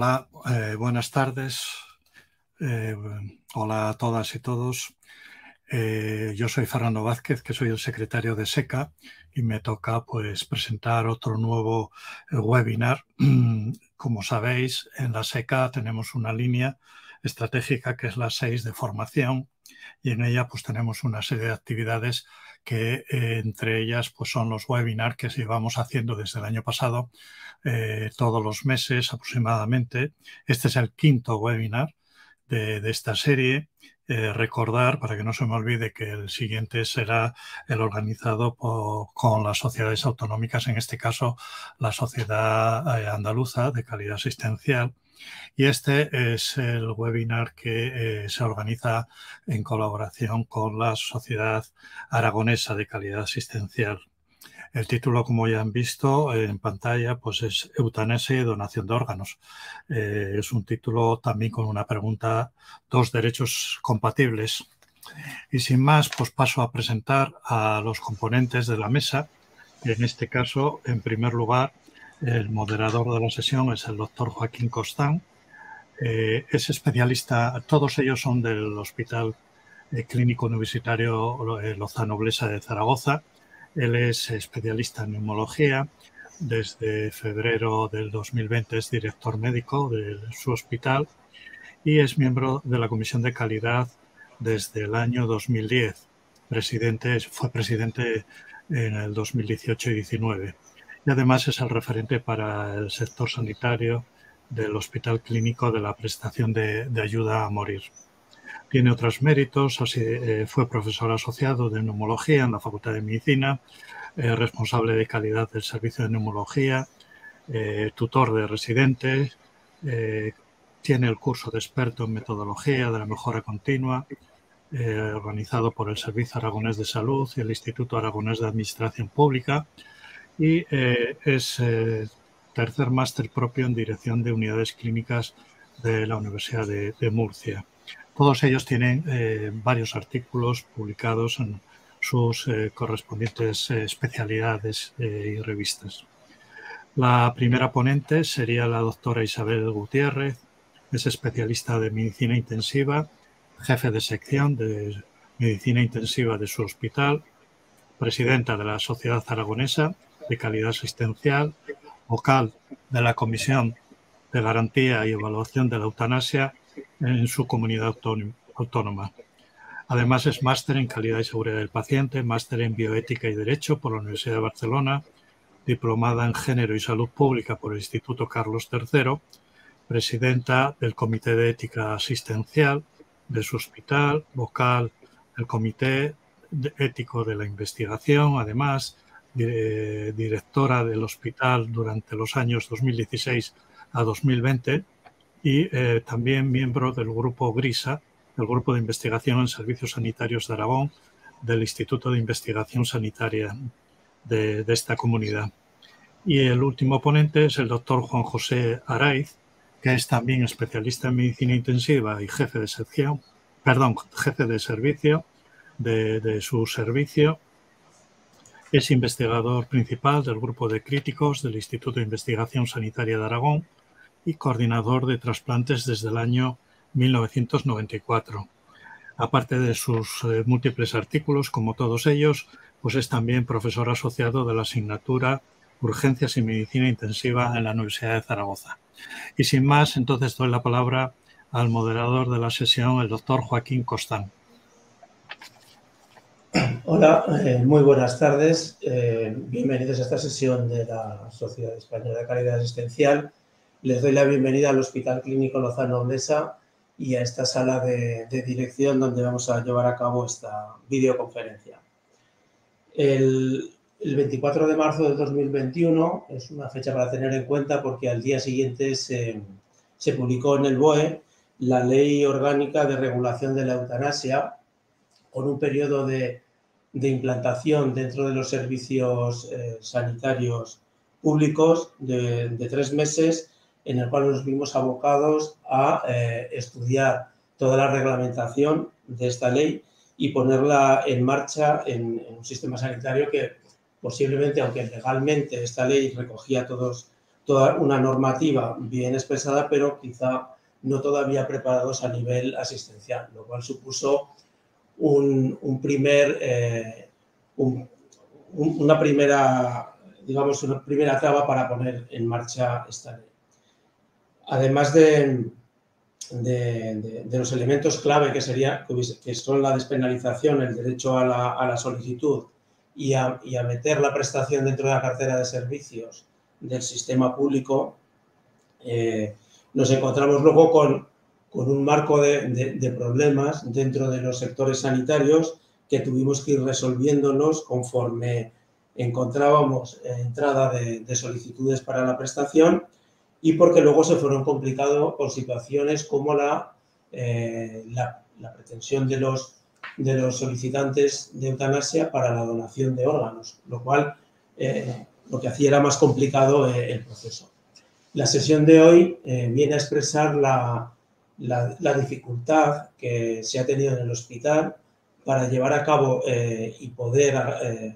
Hola, buenas tardes. Hola a todas y todos. Yo soy Fernando Vázquez, que soy el secretario de SECA, y me toca pues presentar otro nuevo webinar. Como sabéis, en la SECA tenemos una línea estratégica que es la 6 de formación, y en ella pues tenemos una serie de actividades que entre ellas pues son los webinars que llevamos haciendo desde el año pasado, todos los meses aproximadamente. Este es el quinto webinar de esta serie. Recordar, para que no se me olvide, que el siguiente será el organizado con las sociedades autonómicas, en este caso la Sociedad Andaluza de Calidad Asistencial. Y este es el webinar que se organiza en colaboración con la Sociedad Aragonesa de Calidad Asistencial. El título, como ya han visto en pantalla, pues es Eutanasia y donación de órganos. Es un título también con una pregunta: ¿dos derechos compatibles? Y sin más, pues paso a presentar a los componentes de la mesa. En este caso, en primer lugar, el moderador de la sesión es el doctor Joaquín Costán. Es especialista, todos ellos son del Hospital Clínico Universitario Lozano Blesa de Zaragoza. Él es especialista en neumología. Desde febrero del 2020 es director médico de su hospital y es miembro de la Comisión de Calidad desde el año 2010. Fue presidente en el 2018 y 19. Y además es el referente para el sector sanitario del Hospital Clínico de la prestación de ayuda a morir. Tiene otros méritos, fue profesor asociado de neumología en la Facultad de Medicina, responsable de calidad del servicio de neumología, tutor de residentes, tiene el curso de experto en metodología de la mejora continua, organizado por el Servicio Aragonés de Salud y el Instituto Aragonés de Administración Pública, y es tercer máster propio en dirección de unidades clínicas de la Universidad de Murcia. Todos ellos tienen varios artículos publicados en sus correspondientes especialidades y revistas. La primera ponente sería la doctora Isabel Gutiérrez. Es especialista de medicina intensiva, jefe de sección de medicina intensiva de su hospital, presidenta de la Sociedad Aragonesa de Calidad Asistencial, vocal de la Comisión de Garantía y Evaluación de la Eutanasia en su comunidad autónoma. Además es máster en Calidad y Seguridad del Paciente, máster en Bioética y Derecho por la Universidad de Barcelona, diplomada en Género y Salud Pública por el Instituto Carlos III, presidenta del Comité de Ética Asistencial de su hospital, vocal del Comité Ético de la Investigación, además directora del hospital durante los años 2016 a 2020 y también miembro del Grupo GRISA, el Grupo de Investigación en Servicios Sanitarios de Aragón, del Instituto de Investigación Sanitaria de esta comunidad. Y el último ponente es el doctor Juan José Araiz, que es también especialista en medicina intensiva y jefe de servicio de su servicio. Es investigador principal del Grupo de Críticos del Instituto de Investigación Sanitaria de Aragón y coordinador de trasplantes desde el año 1994. Aparte de sus múltiples artículos, como todos ellos, pues es también profesor asociado de la asignatura Urgencias y Medicina Intensiva en la Universidad de Zaragoza. Y sin más, entonces doy la palabra al moderador de la sesión, el doctor Joaquín Costán. Hola, muy buenas tardes. Bienvenidos a esta sesión de la Sociedad Española de Calidad Asistencial. Les doy la bienvenida al Hospital Clínico Lozano Blesa y a esta sala de dirección donde vamos a llevar a cabo esta videoconferencia. El 24 de marzo de 2021 es una fecha para tener en cuenta porque al día siguiente se publicó en el BOE la Ley Orgánica de Regulación de la Eutanasia, con un periodo de implantación dentro de los servicios sanitarios públicos de 3 meses, en el cual nos vimos abocados a estudiar toda la reglamentación de esta ley y ponerla en marcha en un sistema sanitario que posiblemente, aunque legalmente esta ley recogía todos toda una normativa bien expresada, pero quizá no todavía preparados a nivel asistencial, lo cual supuso una primera traba para poner en marcha esta ley. Además de los elementos clave que son la despenalización, el derecho a la solicitud y a meter la prestación dentro de la cartera de servicios del sistema público, nos encontramos luego con un marco de problemas dentro de los sectores sanitarios que tuvimos que ir resolviéndolos conforme encontrábamos entrada de solicitudes para la prestación, y porque luego se fueron complicando por situaciones como la pretensión de los solicitantes de eutanasia para la donación de órganos, lo cual lo que hacía era más complicado el proceso. La sesión de hoy viene a expresar la dificultad que se ha tenido en el hospital para llevar a cabo y poder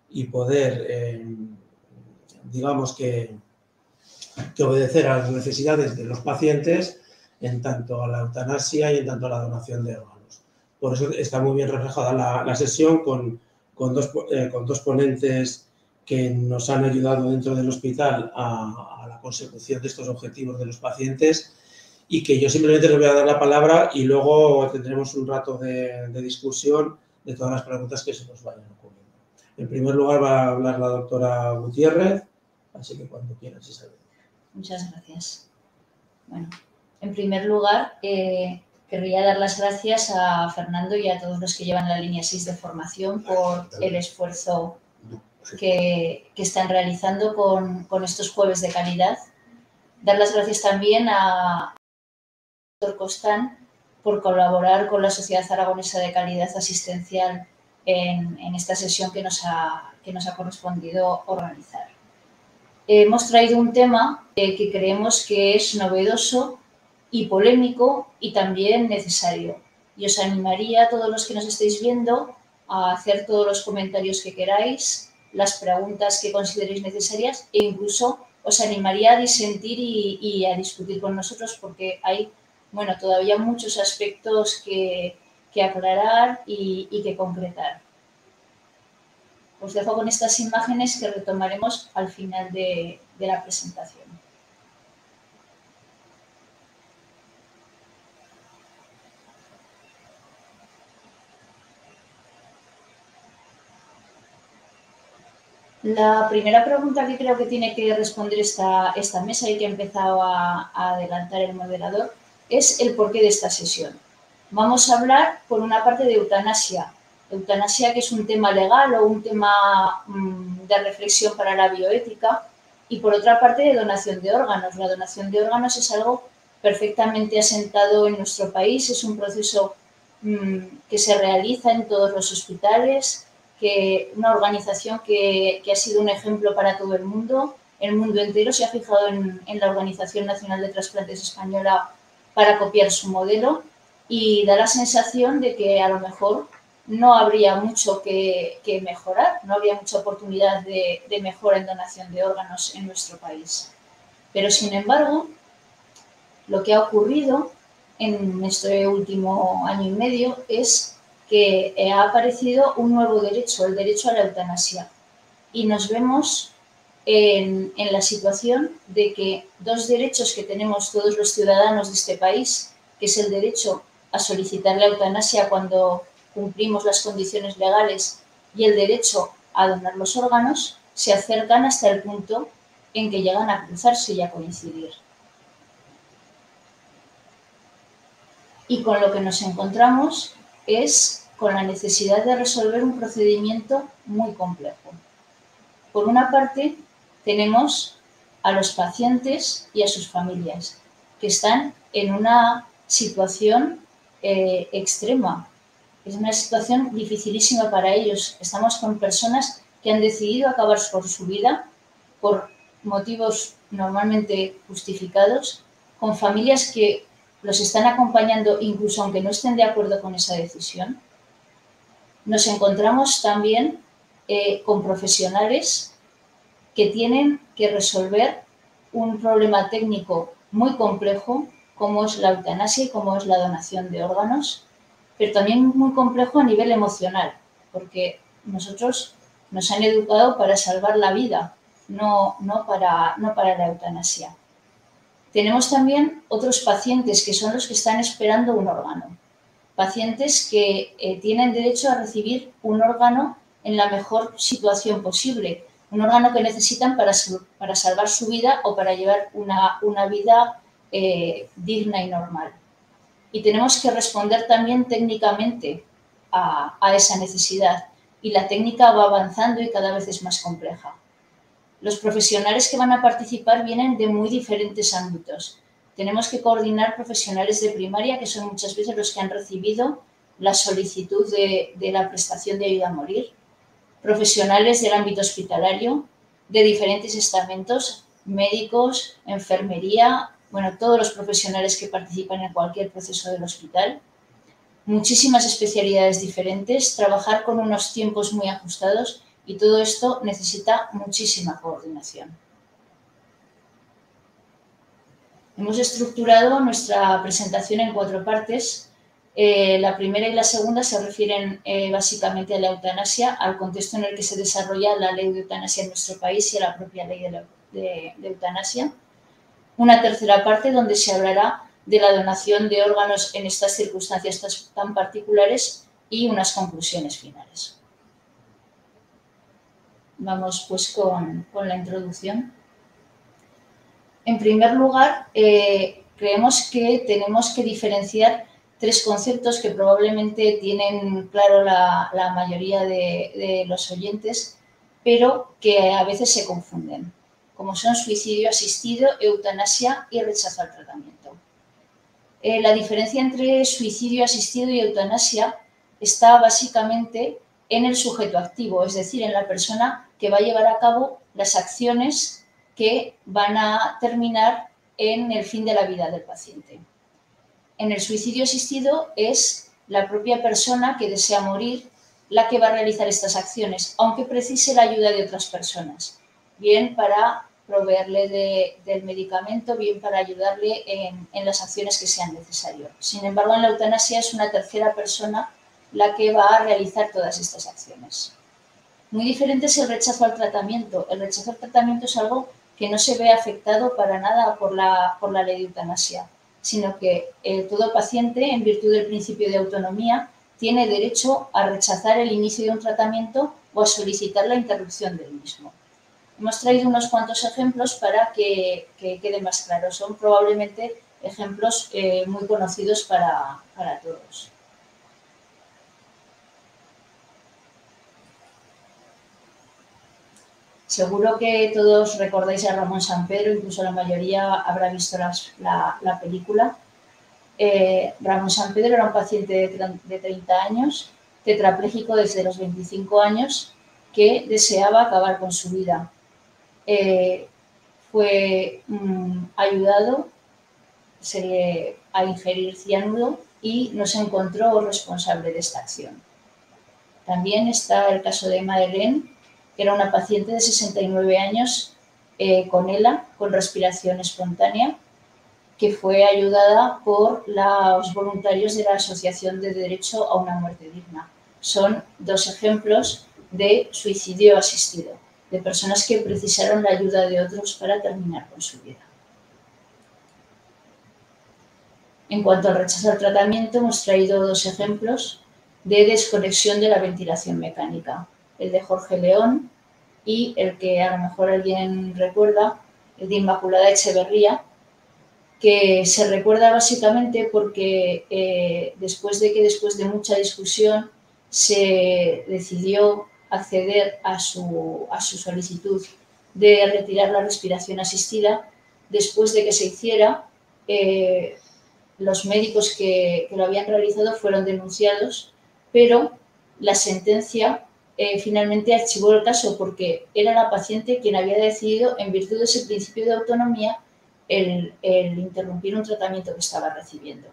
digamos que obedecer a las necesidades de los pacientes en tanto a la eutanasia y en tanto a la donación de órganos. Por eso está muy bien reflejada la sesión con dos ponentes que nos han ayudado dentro del hospital a la consecución de estos objetivos de los pacientes, y que yo simplemente les voy a dar la palabra y luego tendremos un rato de discusión de todas las preguntas que se nos vayan ocurriendo. En primer lugar va a hablar la doctora Gutiérrez, así que cuando quieras, Isabel. Muchas gracias. Bueno, en primer lugar, querría dar las gracias a Fernando y a todos los que llevan la línea 6 de formación por el esfuerzo que están realizando con estos jueves de calidad. Dar las gracias también a Dr. Costán por colaborar con la Sociedad Aragonesa de Calidad Asistencial en esta sesión que nos ha correspondido organizar. Hemos traído un tema que creemos que es novedoso y polémico y también necesario. Y os animaría a todos los que nos estéis viendo a hacer todos los comentarios que queráis, las preguntas que consideréis necesarias, e incluso os animaría a disentir y a discutir con nosotros, porque hay todavía muchos aspectos que aclarar y que concretar. Os dejo con estas imágenes que retomaremos al final de la presentación. La primera pregunta que creo que tiene que responder esta mesa y que ha empezado a adelantar el moderador es el porqué de esta sesión. Vamos a hablar, por una parte, de eutanasia. Eutanasia, que es un tema legal o un tema de reflexión para la bioética, y por otra parte de donación de órganos. La donación de órganos es algo perfectamente asentado en nuestro país, es un proceso que se realiza en todos los hospitales, una organización que ha sido un ejemplo para todo el mundo entero se ha fijado en la Organización Nacional de Trasplantes Española para copiar su modelo, y da la sensación de que a lo mejor no habría mucho que mejorar, no habría mucha oportunidad de mejora en donación de órganos en nuestro país. Pero, sin embargo, lo que ha ocurrido en este último año y medio es que ha aparecido un nuevo derecho, el derecho a la eutanasia. Y nos vemos en la situación de que dos derechos que tenemos todos los ciudadanos de este país, que es el derecho a solicitar la eutanasia cuando cumplimos las condiciones legales y el derecho a donar los órganos, se acercan hasta el punto en que llegan a cruzarse y a coincidir. Y con lo que nos encontramos es con la necesidad de resolver un procedimiento muy complejo. Por una parte, tenemos a los pacientes y a sus familias, que están en una situación extrema. Es una situación dificilísima para ellos. Estamos con personas que han decidido acabar con su vida por motivos normalmente justificados, con familias que los están acompañando incluso aunque no estén de acuerdo con esa decisión. Nos encontramos también con profesionales que tienen que resolver un problema técnico muy complejo, como es la eutanasia y como es la donación de órganos, pero también muy complejo a nivel emocional, porque nosotros nos han educado para salvar la vida, no para la eutanasia. Tenemos también otros pacientes que son los que están esperando un órgano. Pacientes que tienen derecho a recibir un órgano en la mejor situación posible, un órgano que necesitan para salvar su vida o para llevar una vida digna y normal. Y tenemos que responder también técnicamente a esa necesidad. Y la técnica va avanzando y cada vez es más compleja. Los profesionales que van a participar vienen de muy diferentes ámbitos. Tenemos que coordinar profesionales de primaria, que son muchas veces los que han recibido la solicitud de la prestación de ayuda a morir, profesionales del ámbito hospitalario, de diferentes estamentos, médicos, enfermería, bueno, todos los profesionales que participan en cualquier proceso del hospital, muchísimas especialidades diferentes, trabajar con unos tiempos muy ajustados y todo esto necesita muchísima coordinación. Hemos estructurado nuestra presentación en 4 partes. La primera y la segunda se refieren básicamente a la eutanasia, al contexto en el que se desarrolla la ley de eutanasia en nuestro país y a la propia ley de eutanasia. Una tercera parte donde se hablará de la donación de órganos en estas circunstancias tan particulares y unas conclusiones finales. Vamos pues con la introducción. En primer lugar, creemos que tenemos que diferenciar 3 conceptos que probablemente tienen claro la mayoría de los oyentes, pero que a veces se confunden, como son suicidio asistido, eutanasia y rechazo al tratamiento. La diferencia entre suicidio asistido y eutanasia está básicamente en el sujeto activo, es decir, en la persona que va a llevar a cabo las acciones que van a terminar en el fin de la vida del paciente. En el suicidio asistido es la propia persona que desea morir la que va a realizar estas acciones, aunque precise la ayuda de otras personas, bien para proveerle del medicamento, bien para ayudarle en las acciones que sean necesarias. Sin embargo, en la eutanasia es una tercera persona la que va a realizar todas estas acciones. Muy diferente es el rechazo al tratamiento. El rechazo al tratamiento es algo que no se ve afectado para nada por la ley de eutanasia, sino que todo paciente, en virtud del principio de autonomía, tiene derecho a rechazar el inicio de un tratamiento o a solicitar la interrupción del mismo. Hemos traído unos cuantos ejemplos para que quede más claro. Son probablemente ejemplos muy conocidos para todos. Seguro que todos recordáis a Ramón Sampedro, incluso la mayoría habrá visto la película. Ramón Sampedro era un paciente de 30 años, tetrapléjico desde los 25 años, que deseaba acabar con su vida. Fue ayudado a ingerir cianuro y no se encontró responsable de esta acción. También está el caso de Madeleine, que era una paciente de 69 años con ELA, con respiración espontánea, que fue ayudada por los voluntarios de la Asociación de Derecho a una Muerte Digna. Son 2 ejemplos de suicidio asistido, de personas que precisaron la ayuda de otros para terminar con su vida. En cuanto al rechazo al tratamiento, hemos traído 2 ejemplos de desconexión de la ventilación mecánica. El de Jorge León y el que a lo mejor alguien recuerda, el de Inmaculada Echeverría, que se recuerda básicamente porque después de mucha discusión se decidió acceder a su solicitud de retirar la respiración asistida. Después de que se hiciera, los médicos que lo habían realizado fueron denunciados, pero la sentencia finalmente archivó el caso porque era la paciente quien había decidido, en virtud de ese principio de autonomía, el interrumpir un tratamiento que estaba recibiendo.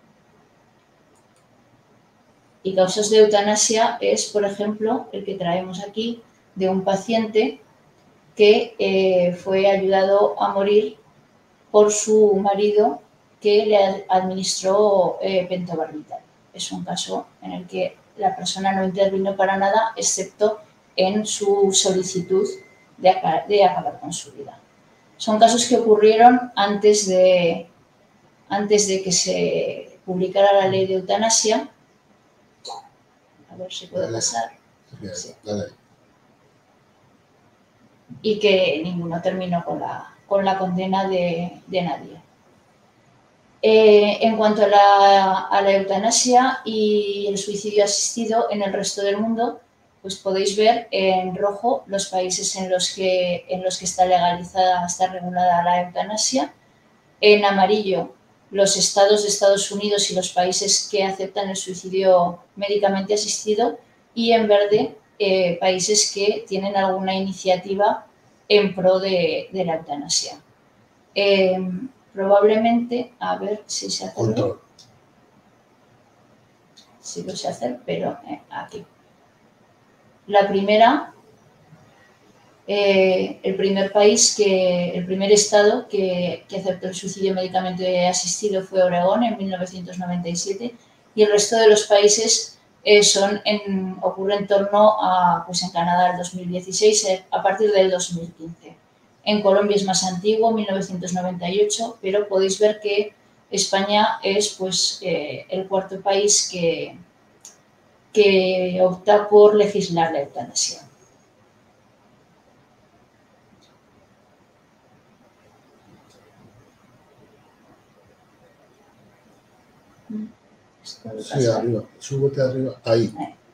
Y casos de eutanasia es, por ejemplo, el que traemos aquí de un paciente que fue ayudado a morir por su marido que le administró pentobarbital. Es un caso en el que la persona no intervino para nada, excepto en su solicitud de acabar con su vida. Son casos que ocurrieron antes de que se publicara la ley de eutanasia. A ver si puedo pasar. Sí. Y que ninguno terminó con la condena de nadie. En cuanto a la eutanasia y el suicidio asistido en el resto del mundo, pues podéis ver en rojo los países en los que está legalizada, está regulada la eutanasia, en amarillo los estados de Estados Unidos y los países que aceptan el suicidio médicamente asistido, y en verde países que tienen alguna iniciativa en pro de la eutanasia. Probablemente, a ver si se hace. Sí lo sé hacer, pero aquí. La primera, el primer estado que aceptó el suicidio médicamente asistido fue Oregón en 1997, y el resto de los países ocurre en torno a, pues en Canadá el 2016, a partir del 2015. En Colombia es más antiguo, 1998, pero podéis ver que España es pues, el cuarto país que opta por legislar la eutanasia. Sí, arriba, súbete arriba, ahí.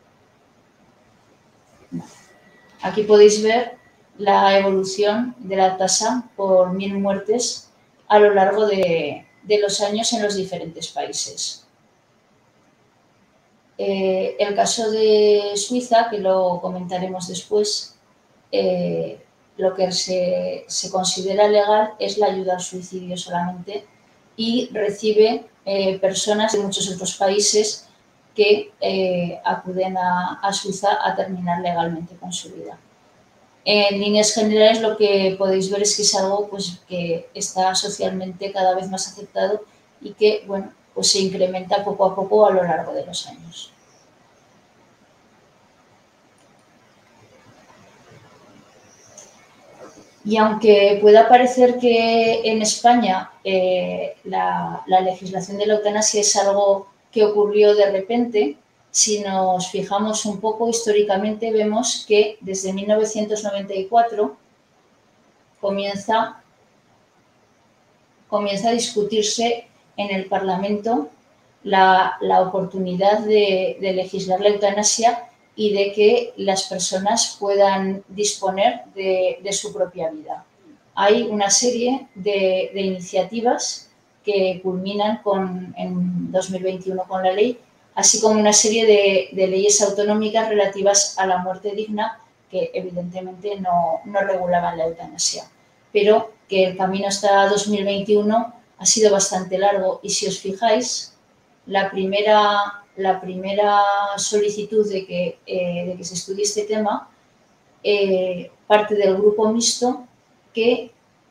Aquí podéis ver la evolución de la tasa por 1000 muertes a lo largo de los años en los diferentes países. El caso de Suiza, que lo comentaremos después, lo que se considera legal es la ayuda al suicidio solamente, y recibe personas de muchos otros países que acuden a Suiza a terminar legalmente con su vida. En líneas generales lo que podéis ver es que es algo pues, que está socialmente cada vez más aceptado y que bueno, pues se incrementa poco a poco a lo largo de los años. Y aunque pueda parecer que en España la legislación de la eutanasia es algo que ocurrió de repente, si nos fijamos un poco históricamente, vemos que desde 1994 comienza a discutirse en el Parlamento la oportunidad de legislar la eutanasia y de que las personas puedan disponer de su propia vida. Hay una serie de iniciativas que culminan en 2021 con la ley, así como una serie de leyes autonómicas relativas a la muerte digna que evidentemente no regulaban la eutanasia, pero que el camino hasta 2021 ha sido bastante largo, y si os fijáis, la primera solicitud de que se estudie este tema parte del grupo mixto que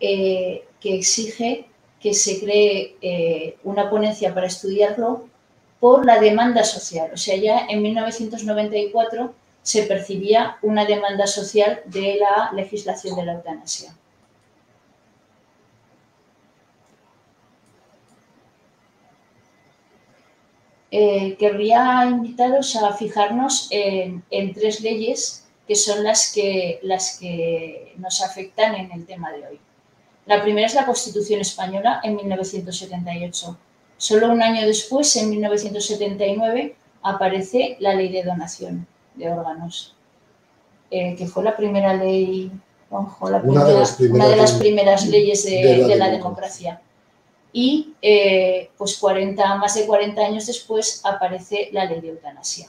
exige que se cree una ponencia para estudiarlo por la demanda social. O sea, ya en 1994 se percibía una demanda social de la legislación de la eutanasia. Querría invitaros a fijarnos en 3 leyes que son las que nos afectan en el tema de hoy. La primera es la Constitución Española en 1978. Solo un año después, en 1979, aparece la Ley de Donación de Órganos, que fue la primera ley, una de las primeras leyes de la democracia. Y pues más de 40 años después aparece la ley de eutanasia.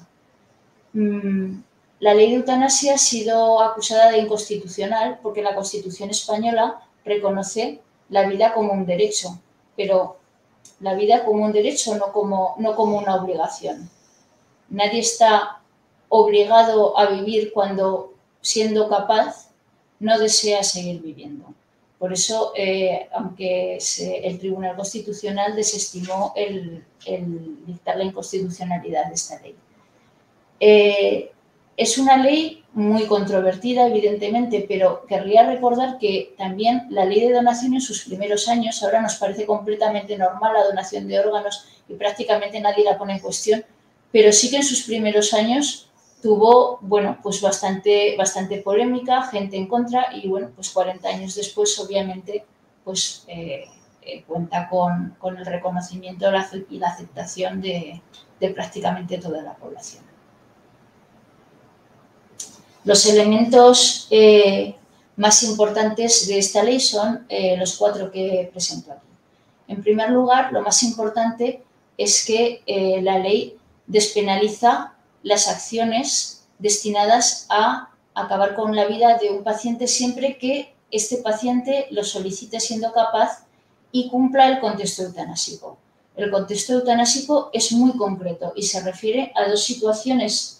La ley de eutanasia ha sido acusada de inconstitucional porque la Constitución española reconoce la vida como un derecho, pero la vida como un derecho, no como una obligación. Nadie está obligado a vivir cuando, siendo capaz, no desea seguir viviendo. Por eso, aunque el Tribunal Constitucional desestimó el dictar la inconstitucionalidad de esta ley. Es una ley muy controvertida, evidentemente, pero querría recordar que también la ley de donación en sus primeros años, ahora nos parece completamente normal la donación de órganos y prácticamente nadie la pone en cuestión, pero sí que en sus primeros años tuvo, bueno, pues bastante polémica, gente en contra y, bueno, pues 40 años después, obviamente, pues cuenta con el reconocimiento y la aceptación de prácticamente toda la población. Los elementos más importantes de esta ley son los 4 que presento aquí. En primer lugar, lo más importante es que la ley despenaliza las acciones destinadas a acabar con la vida de un paciente siempre que este paciente lo solicite siendo capaz y cumpla el contexto eutanásico. El contexto eutanásico es muy concreto y se refiere a dos situaciones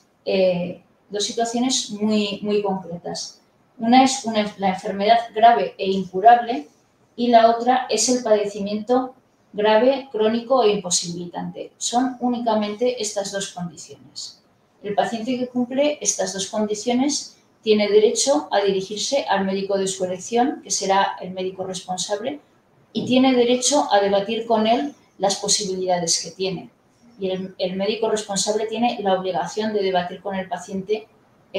muy concretas. Una es la enfermedad grave e incurable y la otra es el padecimiento grave, crónico e imposibilitante. Son únicamente estas dos condiciones. El paciente que cumple estas dos condiciones tiene derecho a dirigirse al médico de su elección, que será el médico responsable, y tiene derecho a debatir con él las posibilidades que tiene. Y el médico responsable tiene la obligación de debatir con el paciente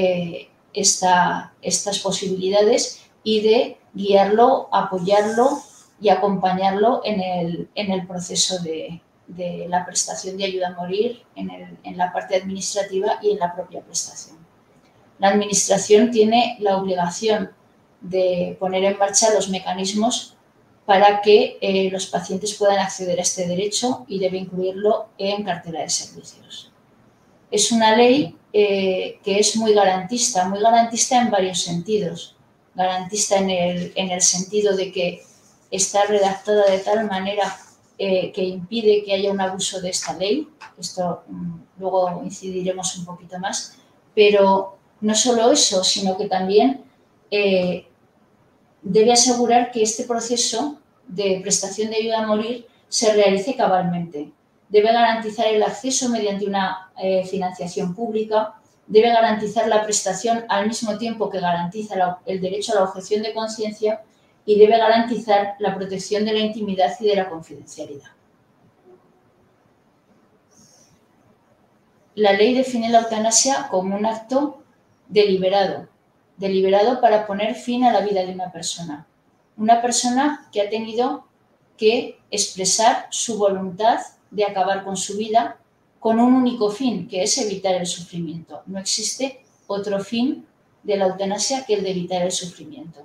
estas posibilidades y de guiarlo, apoyarlo y acompañarlo en el proceso de la prestación de ayuda a morir, en la parte administrativa y en la propia prestación. La Administración tiene la obligación de poner en marcha los mecanismos para que los pacientes puedan acceder a este derecho y debe incluirlo en cartera de servicios. Es una ley que es muy garantista en varios sentidos. Garantista en el sentido de que está redactada de tal manera que impide que haya un abuso de esta ley. Esto luego incidiremos un poquito más. Pero no solo eso, sino que también debe asegurar que este proceso de prestación de ayuda a morir se realice cabalmente. Debe garantizar el acceso mediante una financiación pública, debe garantizar la prestación al mismo tiempo que garantiza el derecho a la objeción de conciencia y debe garantizar la protección de la intimidad y de la confidencialidad. La ley define la eutanasia como un acto deliberado para poner fin a la vida de una persona. Una persona que ha tenido que expresar su voluntad de acabar con su vida con un único fin, que es evitar el sufrimiento. No existe otro fin de la eutanasia que el de evitar el sufrimiento.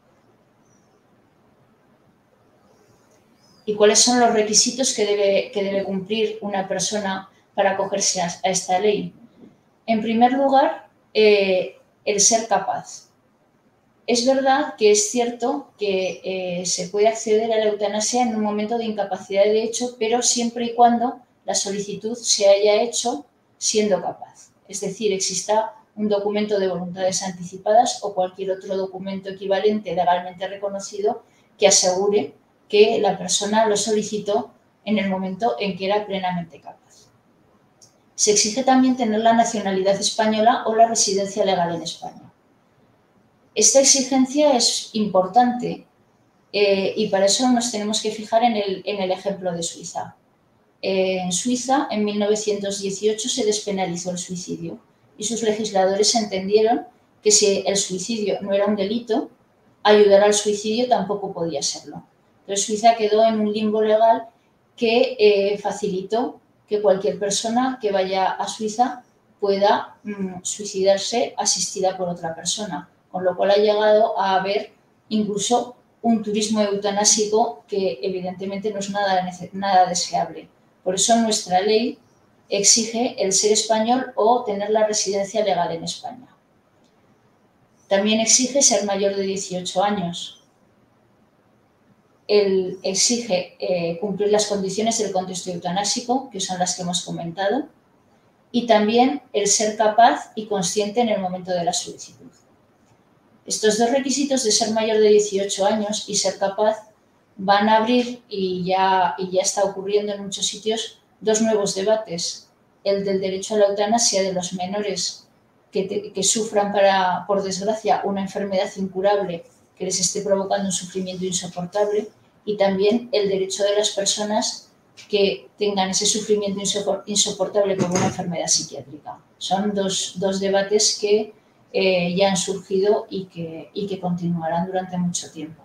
¿Y cuáles son los requisitos que debe cumplir una persona para acogerse a esta ley? En primer lugar, el ser capaz. Es verdad que es cierto que se puede acceder a la eutanasia en un momento de incapacidad de hecho, pero siempre y cuando la solicitud se haya hecho siendo capaz. Es decir, exista un documento de voluntades anticipadas o cualquier otro documento equivalente legalmente reconocido que asegure que la persona lo solicitó en el momento en que era plenamente capaz. Se exige también tener la nacionalidad española o la residencia legal en España. Esta exigencia es importante y para eso nos tenemos que fijar en el ejemplo de Suiza. En Suiza, en 1918, se despenalizó el suicidio y sus legisladores entendieron que si el suicidio no era un delito, ayudar al suicidio tampoco podía serlo. Entonces, Suiza quedó en un limbo legal que facilitó que cualquier persona que vaya a Suiza pueda suicidarse asistida por otra persona, con lo cual ha llegado a haber incluso un turismo eutanásico que evidentemente no es nada deseable. Por eso nuestra ley exige el ser español o tener la residencia legal en España. También exige ser mayor de 18 años. Exige cumplir las condiciones del contexto eutanásico, que son las que hemos comentado, y también el ser capaz y consciente en el momento de la solicitud. Estos dos requisitos de ser mayor de 18 años y ser capaz van a abrir, y ya está ocurriendo en muchos sitios, dos nuevos debates. El del derecho a la eutanasia de los menores que sufran, por desgracia, una enfermedad incurable que les esté provocando un sufrimiento insoportable, y también el derecho de las personas que tengan ese sufrimiento insoportable por una enfermedad psiquiátrica. Son dos debates que ya han surgido y que continuarán durante mucho tiempo.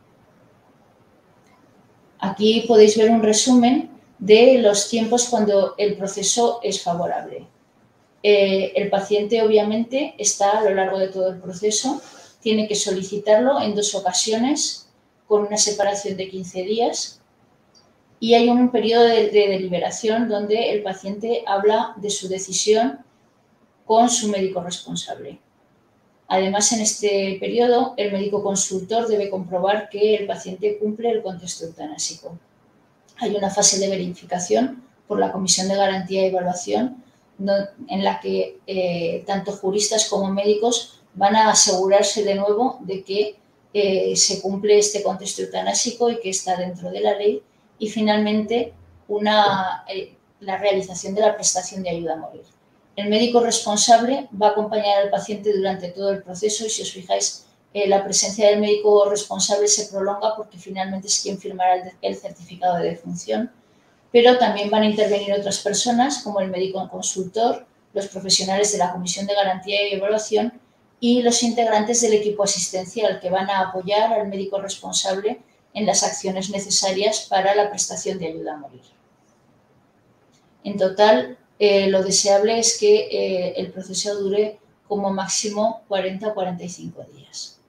Aquí podéis ver un resumen de los tiempos cuando el proceso es favorable. El paciente, obviamente, está a lo largo de todo el proceso, tiene que solicitarlo en 2 ocasiones con una separación de 15 días, y hay un periodo de deliberación donde el paciente habla de su decisión con su médico responsable. Además, en este periodo, el médico consultor debe comprobar que el paciente cumple el contexto eutanásico. Hay una fase de verificación por la Comisión de Garantía y Evaluación, en la que tanto juristas como médicos van a asegurarse de nuevo de que se cumple este contexto eutanásico y que está dentro de la ley, y finalmente la realización de la prestación de ayuda a morir. El médico responsable va a acompañar al paciente durante todo el proceso, y si os fijáis, la presencia del médico responsable se prolonga porque finalmente es quien firmará el certificado de defunción, pero también van a intervenir otras personas como el médico consultor, los profesionales de la Comisión de Garantía y Evaluación y los integrantes del equipo asistencial, que van a apoyar al médico responsable en las acciones necesarias para la prestación de ayuda a morir. En total, lo deseable es que el proceso dure como máximo 40 o 45 días.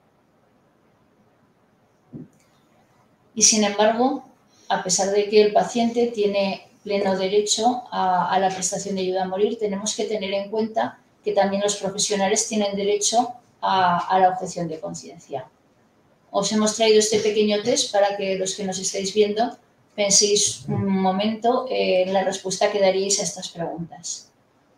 Y sin embargo, a pesar de que el paciente tiene pleno derecho a la prestación de ayuda a morir, tenemos que tener en cuenta que también los profesionales tienen derecho a la objeción de conciencia. Os hemos traído este pequeño test para que los que nos estáis viendo penséis un momento en la respuesta que daríais a estas preguntas.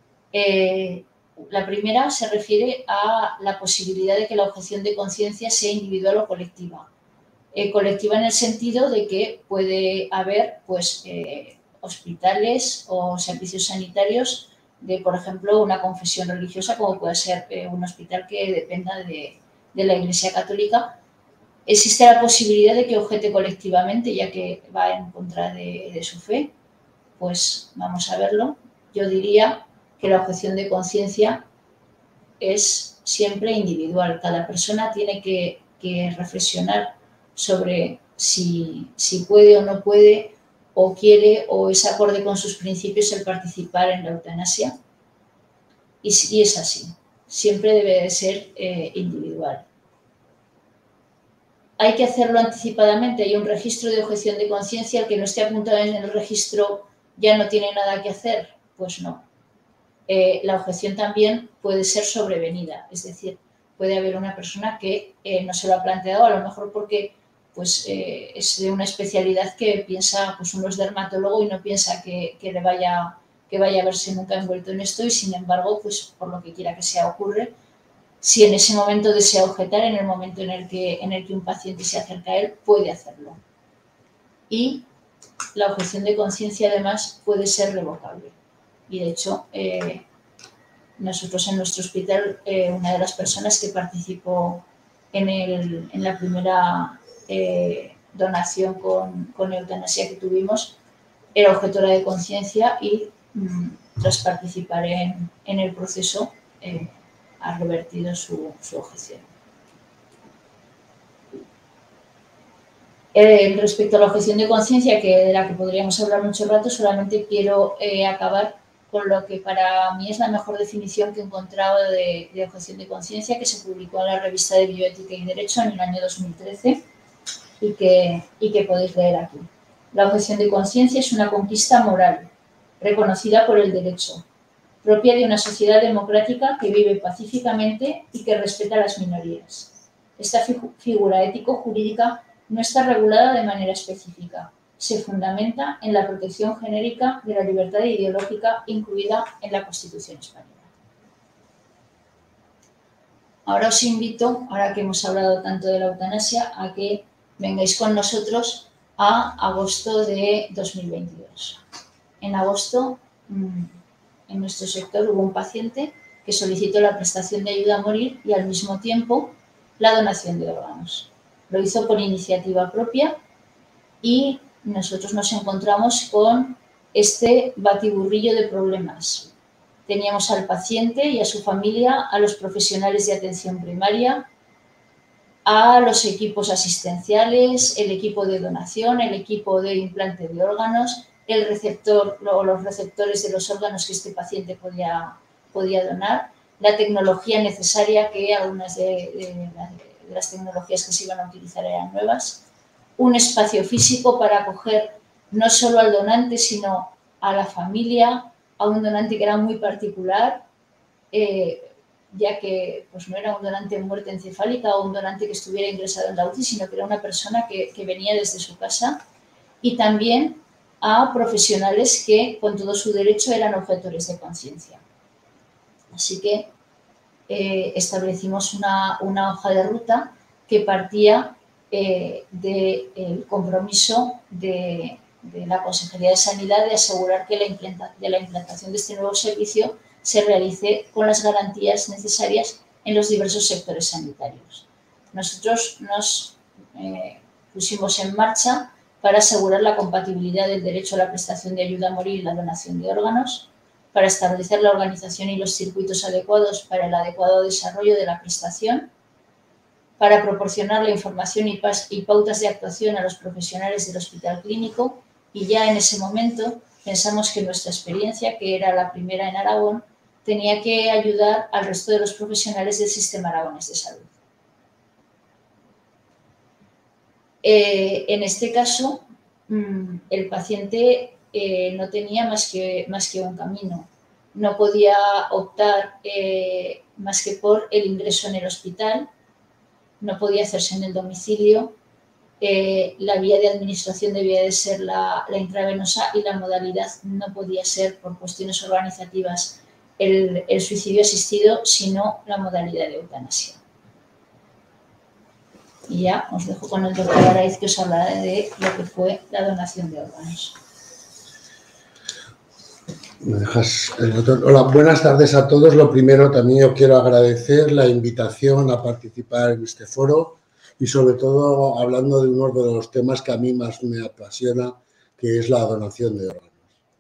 La primera se refiere a la posibilidad de que la objeción de conciencia sea individual o colectiva. Colectiva en el sentido de que puede haber hospitales o servicios sanitarios de, por ejemplo, una confesión religiosa, como puede ser un hospital que dependa de la Iglesia Católica. ¿Existe la posibilidad de que objete colectivamente, ya que va en contra de su fe? Pues vamos a verlo. Yo diría que la objeción de conciencia es siempre individual. Cada persona tiene que reflexionar sobre si puede o no puede, o quiere o es acorde con sus principios el participar en la eutanasia. Y es así. Siempre debe de ser individual. Hay que hacerlo anticipadamente. Hay un registro de objeción de conciencia. El que no esté apuntado en el registro ya no tiene nada que hacer. Pues no. La objeción también puede ser sobrevenida. Es decir, puede haber una persona que no se lo ha planteado, a lo mejor porque es de una especialidad que piensa, pues uno es dermatólogo y no piensa que vaya a verse nunca envuelto en esto, y sin embargo, pues por lo que quiera que sea ocurre. Si en ese momento desea objetar, en el momento en el que un paciente se acerca a él, puede hacerlo. Y la objeción de conciencia, además, puede ser revocable. Y, de hecho, nosotros en nuestro hospital, una de las personas que participó en la primera donación con eutanasia que tuvimos, era objetora de conciencia y, tras participar en el proceso, ha revertido su objeción. Respecto a la objeción de conciencia, de la que podríamos hablar mucho rato, solamente quiero acabar con lo que para mí es la mejor definición que he encontrado de objeción de conciencia, que se publicó en la revista de Bioética y Derecho en el año 2013 y que podéis leer aquí. La objeción de conciencia es una conquista moral, reconocida por el derecho, propia de una sociedad democrática que vive pacíficamente y que respeta a las minorías. Esta figura ético-jurídica no está regulada de manera específica. Se fundamenta en la protección genérica de la libertad ideológica incluida en la Constitución española. Ahora os invito, ahora que hemos hablado tanto de la eutanasia, a que vengáis con nosotros a agosto de 2022. En agosto, en nuestro sector hubo un paciente que solicitó la prestación de ayuda a morir y al mismo tiempo la donación de órganos. Lo hizo por iniciativa propia y nosotros nos encontramos con este batiburrillo de problemas. Teníamos al paciente y a su familia, a los profesionales de atención primaria, a los equipos asistenciales, el equipo de donación, el equipo de implante de órganos, el receptor o los receptores de los órganos que este paciente podía donar, la tecnología necesaria, que algunas de las tecnologías que se iban a utilizar eran nuevas, un espacio físico para acoger no solo al donante, sino a la familia, a un donante que era muy particular, ya que pues, no era un donante de muerte encefálica o un donante que estuviera ingresado en la UCI, sino que era una persona que venía desde su casa, y también a profesionales que, con todo su derecho, eran objetores de conciencia. Así que establecimos una hoja de ruta que partía del compromiso de la Consejería de Sanidad de asegurar que la implantación de este nuevo servicio se realice con las garantías necesarias en los diversos sectores sanitarios. Nosotros nos pusimos en marcha para asegurar la compatibilidad del derecho a la prestación de ayuda a morir y la donación de órganos, para establecer la organización y los circuitos adecuados para el adecuado desarrollo de la prestación, para proporcionar la información y pautas de actuación a los profesionales del hospital clínico, y ya en ese momento pensamos que nuestra experiencia, que era la primera en Aragón, tenía que ayudar al resto de los profesionales del sistema aragonés de salud. En este caso, el paciente no tenía más que un camino. No podía optar más que por el ingreso en el hospital, no podía hacerse en el domicilio, la vía de administración debía de ser la intravenosa y la modalidad no podía ser, por cuestiones organizativas, el suicidio asistido, sino la modalidad de eutanasia. Y ya os dejo con el doctor Araiz, que os hablará de lo que fue la donación de órganos. ¿Me dejas el botón? Hola, buenas tardes a todos. Lo primero, también yo quiero agradecer la invitación a participar en este foro y sobre todo hablando de uno de los temas que a mí más me apasiona, que es la donación de órganos.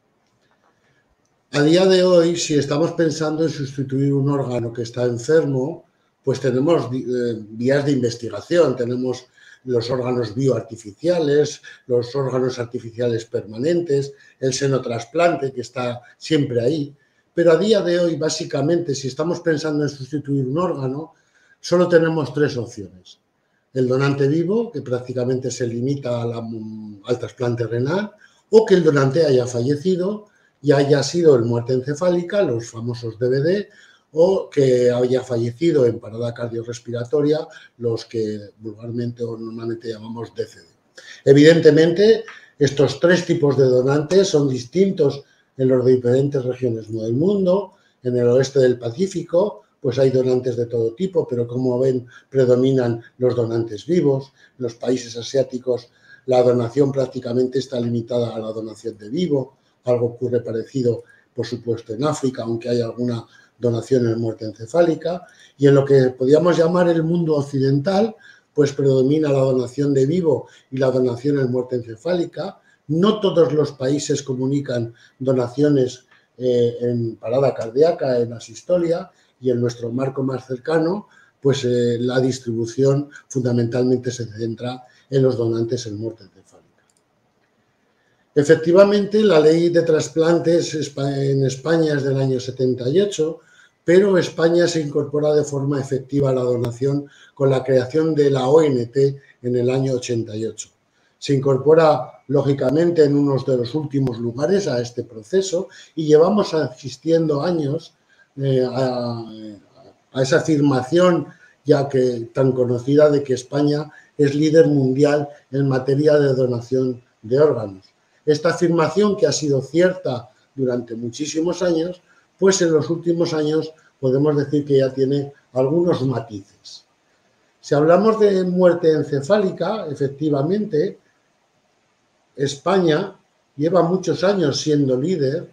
A día de hoy, si estamos pensando en sustituir un órgano que está enfermo, pues tenemos vías de investigación, tenemos los órganos bioartificiales, los órganos artificiales permanentes, el senotrasplante que está siempre ahí, pero a día de hoy, básicamente, si estamos pensando en sustituir un órgano, solo tenemos tres opciones. El donante vivo, que prácticamente se limita al trasplante renal, o que el donante haya fallecido y haya sido en muerte encefálica, los famosos DBD, o que haya fallecido en parada cardiorrespiratoria, los que vulgarmente o normalmente llamamos DCD. Evidentemente, estos tres tipos de donantes son distintos en las diferentes regiones del mundo. En el oeste del Pacífico, pues hay donantes de todo tipo, pero como ven, predominan los donantes vivos. En los países asiáticos, la donación prácticamente está limitada a la donación de vivo. Algo ocurre parecido, por supuesto, en África, aunque hay alguna donación en muerte encefálica, y en lo que podríamos llamar el mundo occidental, pues predomina la donación de vivo y la donación en muerte encefálica. No todos los países comunican donaciones en parada cardíaca, en asistolia, y en nuestro marco más cercano, pues la distribución fundamentalmente se centra en los donantes en muerte encefálica. Efectivamente, la ley de trasplantes en España es del año 78, pero España se incorpora de forma efectiva a la donación con la creación de la ONT en el año 88. Se incorpora, lógicamente, en uno de los últimos lugares a este proceso y llevamos asistiendo años a esa afirmación ya que tan conocida de que España es líder mundial en materia de donación de órganos. Esta afirmación, que ha sido cierta durante muchísimos años, pues en los últimos años podemos decir que ya tiene algunos matices. Si hablamos de muerte encefálica, efectivamente, España lleva muchos años siendo líder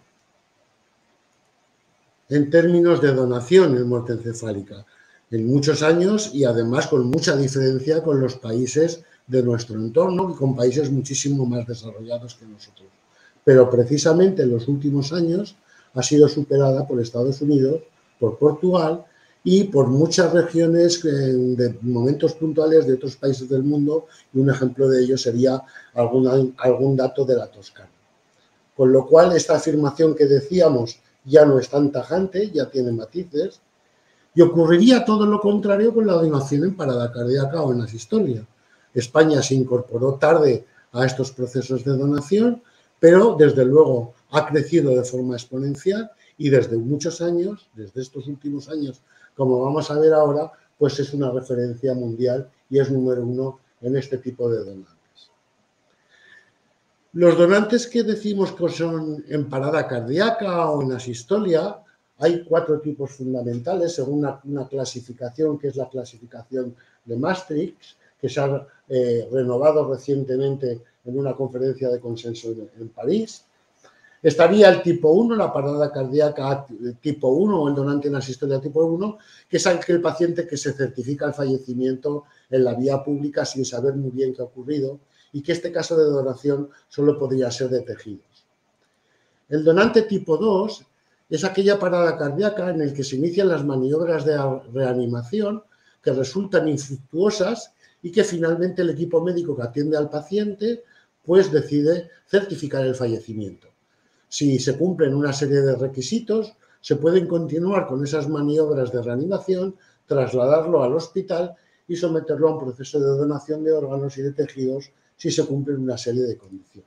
en términos de donación en muerte encefálica. En muchos años y además con mucha diferencia con los países de nuestro entorno y con países muchísimo más desarrollados que nosotros. Pero precisamente en los últimos años ha sido superada por Estados Unidos, por Portugal y por muchas regiones de momentos puntuales de otros países del mundo, y un ejemplo de ello sería algún dato de la Toscana. Con lo cual, esta afirmación que decíamos ya no es tan tajante, ya tiene matices, y ocurriría todo lo contrario con la donación en parada cardíaca o en asistolia. España se incorporó tarde a estos procesos de donación, pero desde luego ha crecido de forma exponencial y desde muchos años, desde estos últimos años, como vamos a ver ahora, pues es una referencia mundial y es número 1 en este tipo de donantes. Los donantes que decimos que son en parada cardíaca o en asistolia, hay 4 tipos fundamentales según una clasificación que es la clasificación de Maastricht, que se ha renovado recientemente en una conferencia de consenso en París. Estaría el tipo 1, la parada cardíaca tipo 1 o el donante en asistolia tipo 1, que es aquel paciente que se certifica el fallecimiento en la vía pública sin saber muy bien qué ha ocurrido y que este caso de donación solo podría ser de tejidos. El donante tipo 2 es aquella parada cardíaca en la que se inician las maniobras de reanimación que resultan infructuosas y que finalmente el equipo médico que atiende al paciente pues decide certificar el fallecimiento. Si se cumplen una serie de requisitos, se pueden continuar con esas maniobras de reanimación, trasladarlo al hospital y someterlo a un proceso de donación de órganos y de tejidos si se cumplen una serie de condiciones.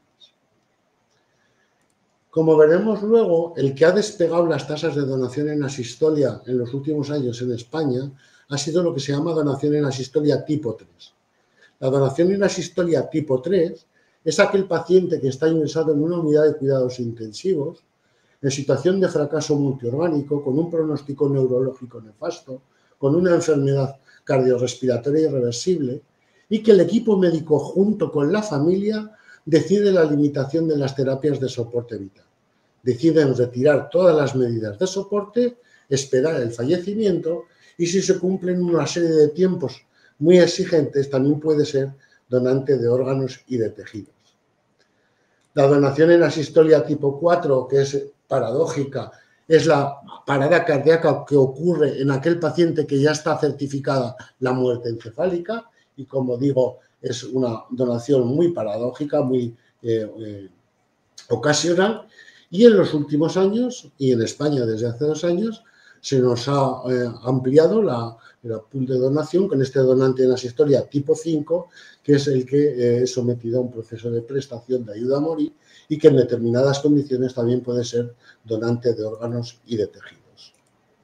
Como veremos luego, el que ha despegado las tasas de donación en asistolia en los últimos años en España ha sido lo que se llama donación en asistolia tipo 3. La donación en asistolia tipo 3 es aquel paciente que está ingresado en una unidad de cuidados intensivos, en situación de fracaso multiorgánico, con un pronóstico neurológico nefasto, con una enfermedad cardiorrespiratoria irreversible, y que el equipo médico junto con la familia decide la limitación de las terapias de soporte vital. Deciden retirar todas las medidas de soporte, esperar el fallecimiento y si se cumplen una serie de tiempos muy exigentes, también puede ser donante de órganos y de tejidos. La donación en asistolia tipo 4, que es paradójica, es la parada cardíaca que ocurre en aquel paciente que ya está certificada la muerte encefálica y, como digo, es una donación muy paradójica, muy ocasional, y en los últimos años, y en España desde hace 2 años, se nos ha ampliado la pool de donación con este donante en asistolia tipo 5, que es el que es sometido a un proceso de prestación de ayuda a morir y que en determinadas condiciones también puede ser donante de órganos y de tejidos.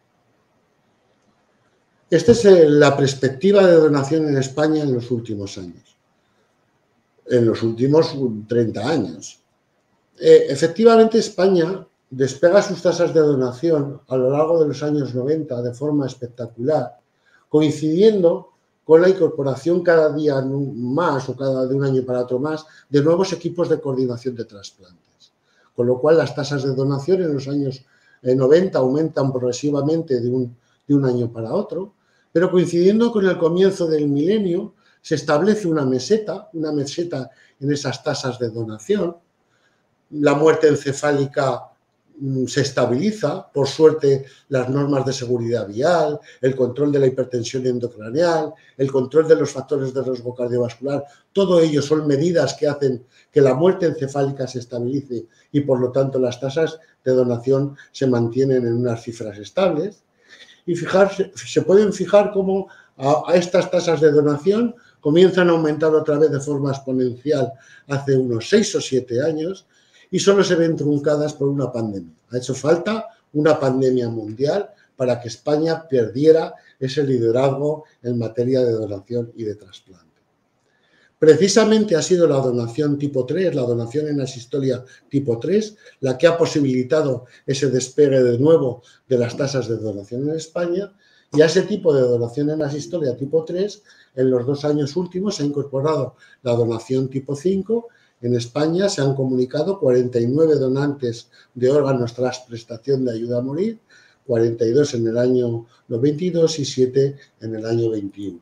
Esta es la perspectiva de donación en España en los últimos años, en los últimos 30 años. Efectivamente, España despega sus tasas de donación a lo largo de los años 90 de forma espectacular, coincidiendo con la incorporación cada día más o cada de un año para otro más de nuevos equipos de coordinación de trasplantes. Con lo cual las tasas de donación en los años 90 aumentan progresivamente de un año para otro, pero coincidiendo con el comienzo del milenio se establece una meseta en esas tasas de donación. La muerte encefálica se estabiliza, por suerte las normas de seguridad vial, el control de la hipertensión endocraneal, el control de los factores de riesgo cardiovascular, todo ello son medidas que hacen que la muerte encefálica se estabilice y por lo tanto las tasas de donación se mantienen en unas cifras estables. Y se pueden fijar cómo a estas tasas de donación comienzan a aumentar otra vez de forma exponencial hace unos 6 o 7 años, y solo se ven truncadas por una pandemia. Ha hecho falta una pandemia mundial para que España perdiera ese liderazgo en materia de donación y de trasplante. Precisamente ha sido la donación tipo 3, la donación en asistolia tipo 3, la que ha posibilitado ese despegue de nuevo de las tasas de donación en España Y a ese tipo de donación en asistolia tipo 3, en los 2 años últimos se ha incorporado la donación tipo 5. En España se han comunicado 49 donantes de órganos tras prestación de ayuda a morir, 42 en el año 22 y 7 en el año 21.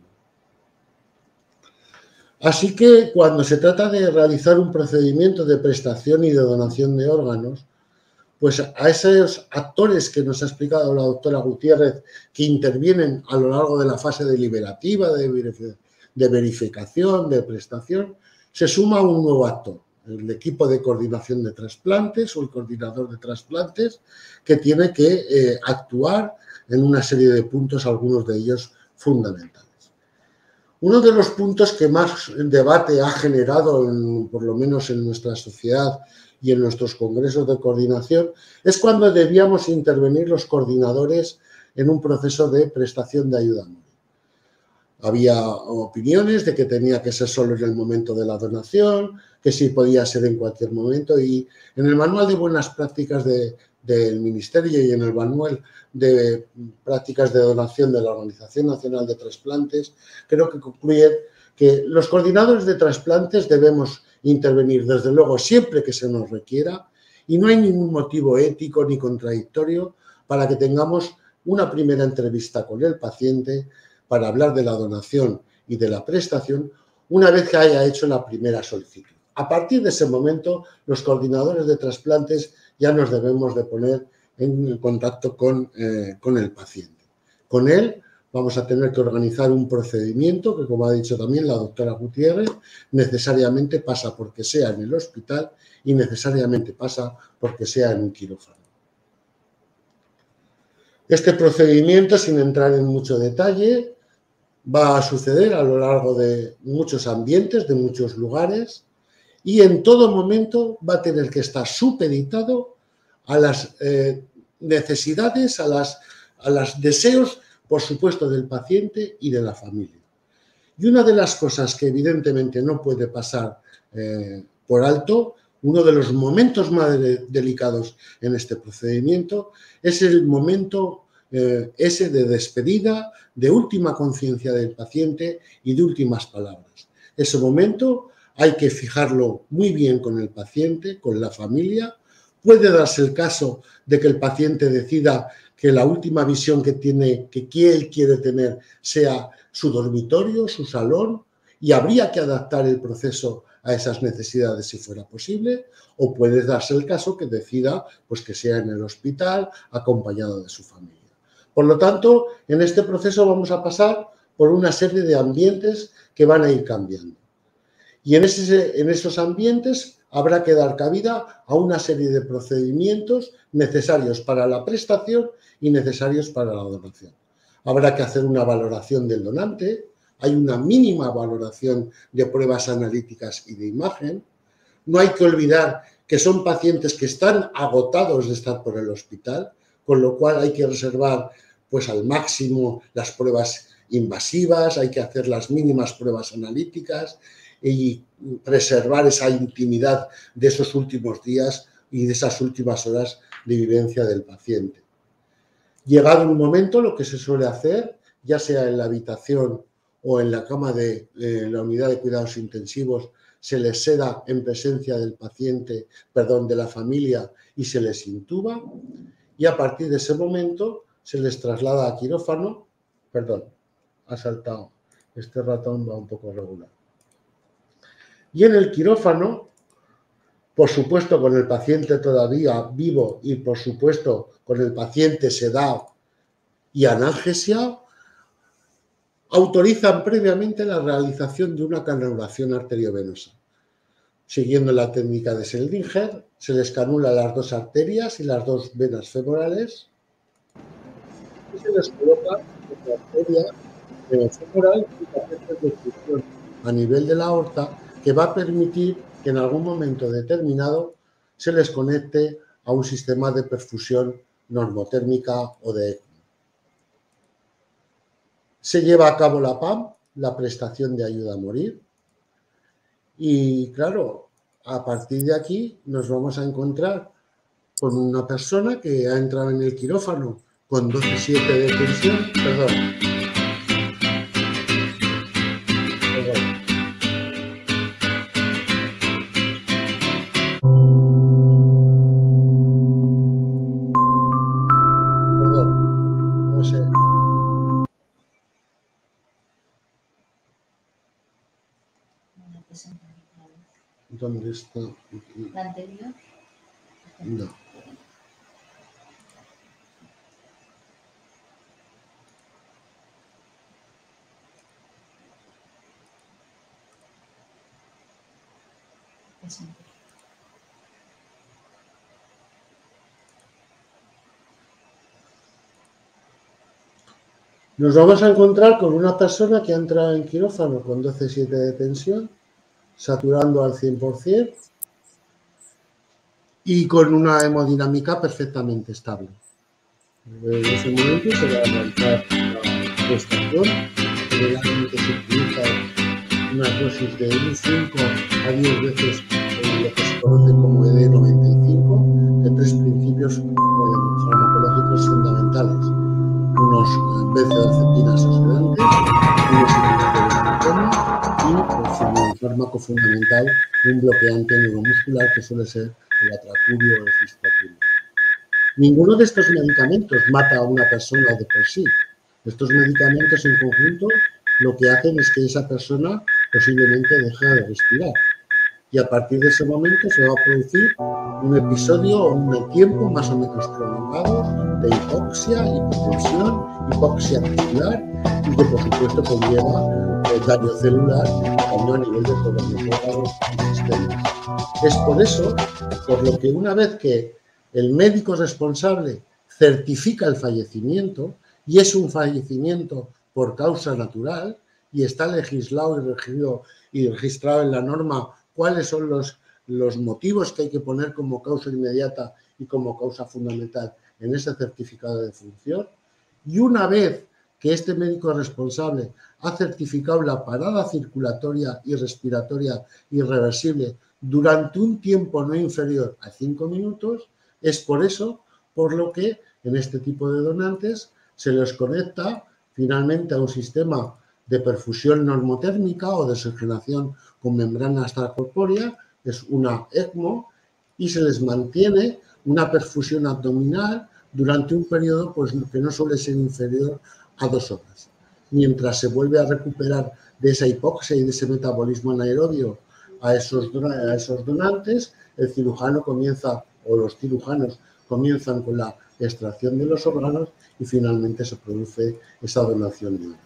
Así que cuando se trata de realizar un procedimiento de prestación y de donación de órganos, pues a esos actores que nos ha explicado la doctora Gutiérrez, que intervienen a lo largo de la fase deliberativa, de verificación, de prestación, se suma un nuevo actor, el equipo de coordinación de trasplantes o el coordinador de trasplantes, que tiene que actuar en una serie de puntos, algunos de ellos fundamentales. Uno de los puntos que más debate ha generado, por lo menos en nuestra sociedad y en nuestros congresos de coordinación, es cuando debíamos intervenir los coordinadores en un proceso de prestación de ayuda a morir. Había opiniones de que tenía que ser solo en el momento de la donación, que sí podía ser en cualquier momento, y en el manual de buenas prácticas del Ministerio y en el manual de prácticas de donación de la Organización Nacional de Trasplantes, creo que concluyen que los coordinadores de trasplantes debemos intervenir, desde luego, siempre que se nos requiera, y no hay ningún motivo ético ni contradictorio para que tengamos una primera entrevista con el paciente para hablar de la donación y de la prestación una vez que haya hecho la primera solicitud. A partir de ese momento, los coordinadores de trasplantes ya nos debemos de poner en contacto con el paciente. Con él vamos a tener que organizar un procedimiento que, como ha dicho también la doctora Gutiérrez, necesariamente pasa porque sea en el hospital y necesariamente pasa porque sea en un quirófano. Este procedimiento, sin entrar en mucho detalle, va a suceder a lo largo de muchos ambientes, de muchos lugares, y en todo momento va a tener que estar supeditado a las necesidades, a los deseos, por supuesto, del paciente y de la familia. Y una de las cosas que evidentemente no puede pasar por alto, uno de los momentos más delicados en este procedimiento, es el momento ese de despedida, de última conciencia del paciente y de últimas palabras. Ese momento hay que fijarlo muy bien con el paciente, con la familia. Puede darse el caso de que el paciente decida que la última visión que tiene, que él quiere tener, sea su dormitorio, su salón, y habría que adaptar el proceso a esas necesidades si fuera posible, o puede darse el caso que decida pues, que sea en el hospital acompañado de su familia. Por lo tanto, en este proceso vamos a pasar por una serie de ambientes que van a ir cambiando. Y en esos ambientes habrá que dar cabida a una serie de procedimientos necesarios para la prestación y necesarios para la donación. Habrá que hacer una valoración del donante, hay una mínima valoración de pruebas analíticas y de imagen. No hay que olvidar que son pacientes que están agotados de estar por el hospital, con lo cual hay que reservar pues, al máximo las pruebas invasivas, hay que hacer las mínimas pruebas analíticas y preservar esa intimidad de esos últimos días y de esas últimas horas de vivencia del paciente. Llegado un momento, lo que se suele hacer, ya sea en la habitación o en la cama de la unidad de cuidados intensivos, se les seda en presencia del paciente, de la familia, y se les intuba, y a partir de ese momento se les traslada a quirófano. Perdón, ha saltado, este ratón va un poco regular. Y en el quirófano, por supuesto con el paciente todavía vivo y por supuesto con el paciente sedado y analgesiado, autorizan previamente la realización de una canulación arteriovenosa. Siguiendo la técnica de Seldinger, se les canula las dos arterias y las dos venas femorales y se les coloca la arteria femoral y catéter de obstrucción a nivel de la aorta, que va a permitir que en algún momento determinado se les conecte a un sistema de perfusión normotérmica o de ECMO. Se lleva a cabo la PAM, la prestación de ayuda a morir, y claro, a partir de aquí nos vamos a encontrar con una persona que ha entrado en el quirófano con 12,7 de tensión, perdón. No sé. ¿Dónde está? ¿La anterior? No. Nos vamos a encontrar con una persona que ha entrado en quirófano con 12,7 de tensión, saturando al 100% y con una hemodinámica perfectamente estable. En ese momento se va a realizar la prestación, generalmente se utiliza una dosis de 5 a 10 veces lo que se conoce como ED95, de 3 principios farmacológicos fundamentales. Unos benzodiazepinas oxidantes, unos inhibidores de glutama y un fármaco fundamental, un bloqueante neuromuscular que suele ser el atracurio o el cisplatina. Ninguno de estos medicamentos mata a una persona de por sí. Estos medicamentos en conjunto lo que hacen es que esa persona posiblemente deje de respirar. Y a partir de ese momento se va a producir un episodio o un tiempo más o menos prolongado de hipoxia, hipotensión, hipoxia articular y que por supuesto conlleva daño celular, daño a nivel de todos los órganos y sistemas. Es por eso por lo que una vez que el médico responsable certifica el fallecimiento y es un fallecimiento por causa natural y está legislado y registrado en la norma cuáles son los motivos que hay que poner como causa inmediata y como causa fundamental en ese certificado de defunción. Y una vez que este médico responsable ha certificado la parada circulatoria y respiratoria irreversible durante un tiempo no inferior a 5 minutos, es por eso por lo que en este tipo de donantes se les conecta finalmente a un sistema de perfusión normotérmica o de oxigenación con membrana extracorpórea, es una ECMO, y se les mantiene una perfusión abdominal durante un periodo pues, que no suele ser inferior a 2 horas. Mientras se vuelve a recuperar de esa hipoxia y de ese metabolismo anaerobio a esos donantes, el cirujano comienza, o los cirujanos comienzan con la extracción de los órganos y finalmente se produce esa donación de órganos.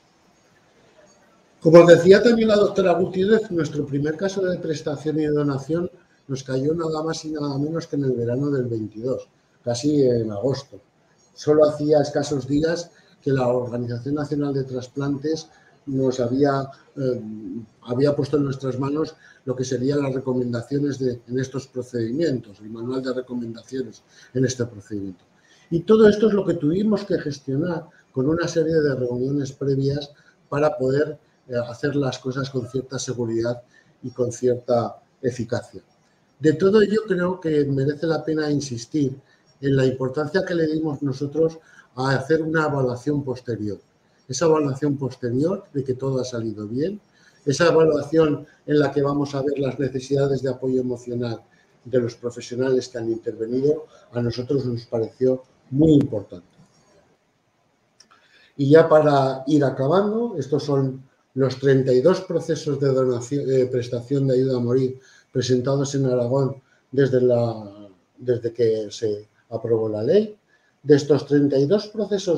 Como decía también la doctora Gutiérrez, nuestro primer caso de prestación y de donación nos cayó nada más y nada menos que en el verano del 22, casi en agosto. Solo hacía escasos días que la Organización Nacional de Trasplantes nos había puesto en nuestras manos lo que serían las recomendaciones en estos procedimientos, el manual de recomendaciones en este procedimiento. Y todo esto es lo que tuvimos que gestionar con una serie de reuniones previas para poder hacer las cosas con cierta seguridad y con cierta eficacia. De todo ello creo que merece la pena insistir en la importancia que le dimos nosotros a hacer una evaluación posterior. Esa evaluación posterior de que todo ha salido bien, esa evaluación en la que vamos a ver las necesidades de apoyo emocional de los profesionales que han intervenido, a nosotros nos pareció muy importante. Y ya para ir acabando, estos son los 32 procesos de donación, prestación de ayuda a morir presentados en Aragón desde que se aprobó la ley. De estos 32 procesos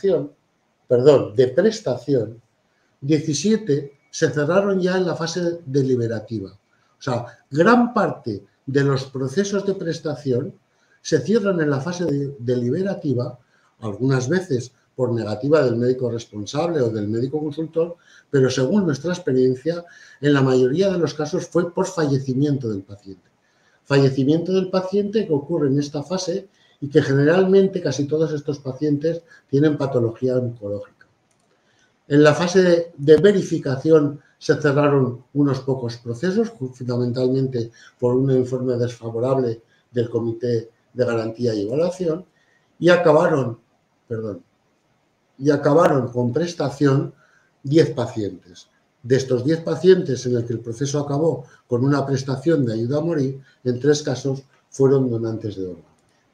de prestación, 17 se cerraron ya en la fase deliberativa. O sea, gran parte de los procesos de prestación se cierran en la fase deliberativa, algunas veces por negativa del médico responsable o del médico consultor, pero según nuestra experiencia, en la mayoría de los casos fue por fallecimiento del paciente. Fallecimiento del paciente que ocurre en esta fase y que generalmente casi todos estos pacientes tienen patología oncológica. En la fase de verificación se cerraron unos pocos procesos, fundamentalmente por un informe desfavorable del Comité de Garantía y Evaluación, y acabaron y acabaron con prestación 10 pacientes. De estos 10 pacientes en el que el proceso acabó con una prestación de ayuda a morir, en 3 casos fueron donantes de órganos.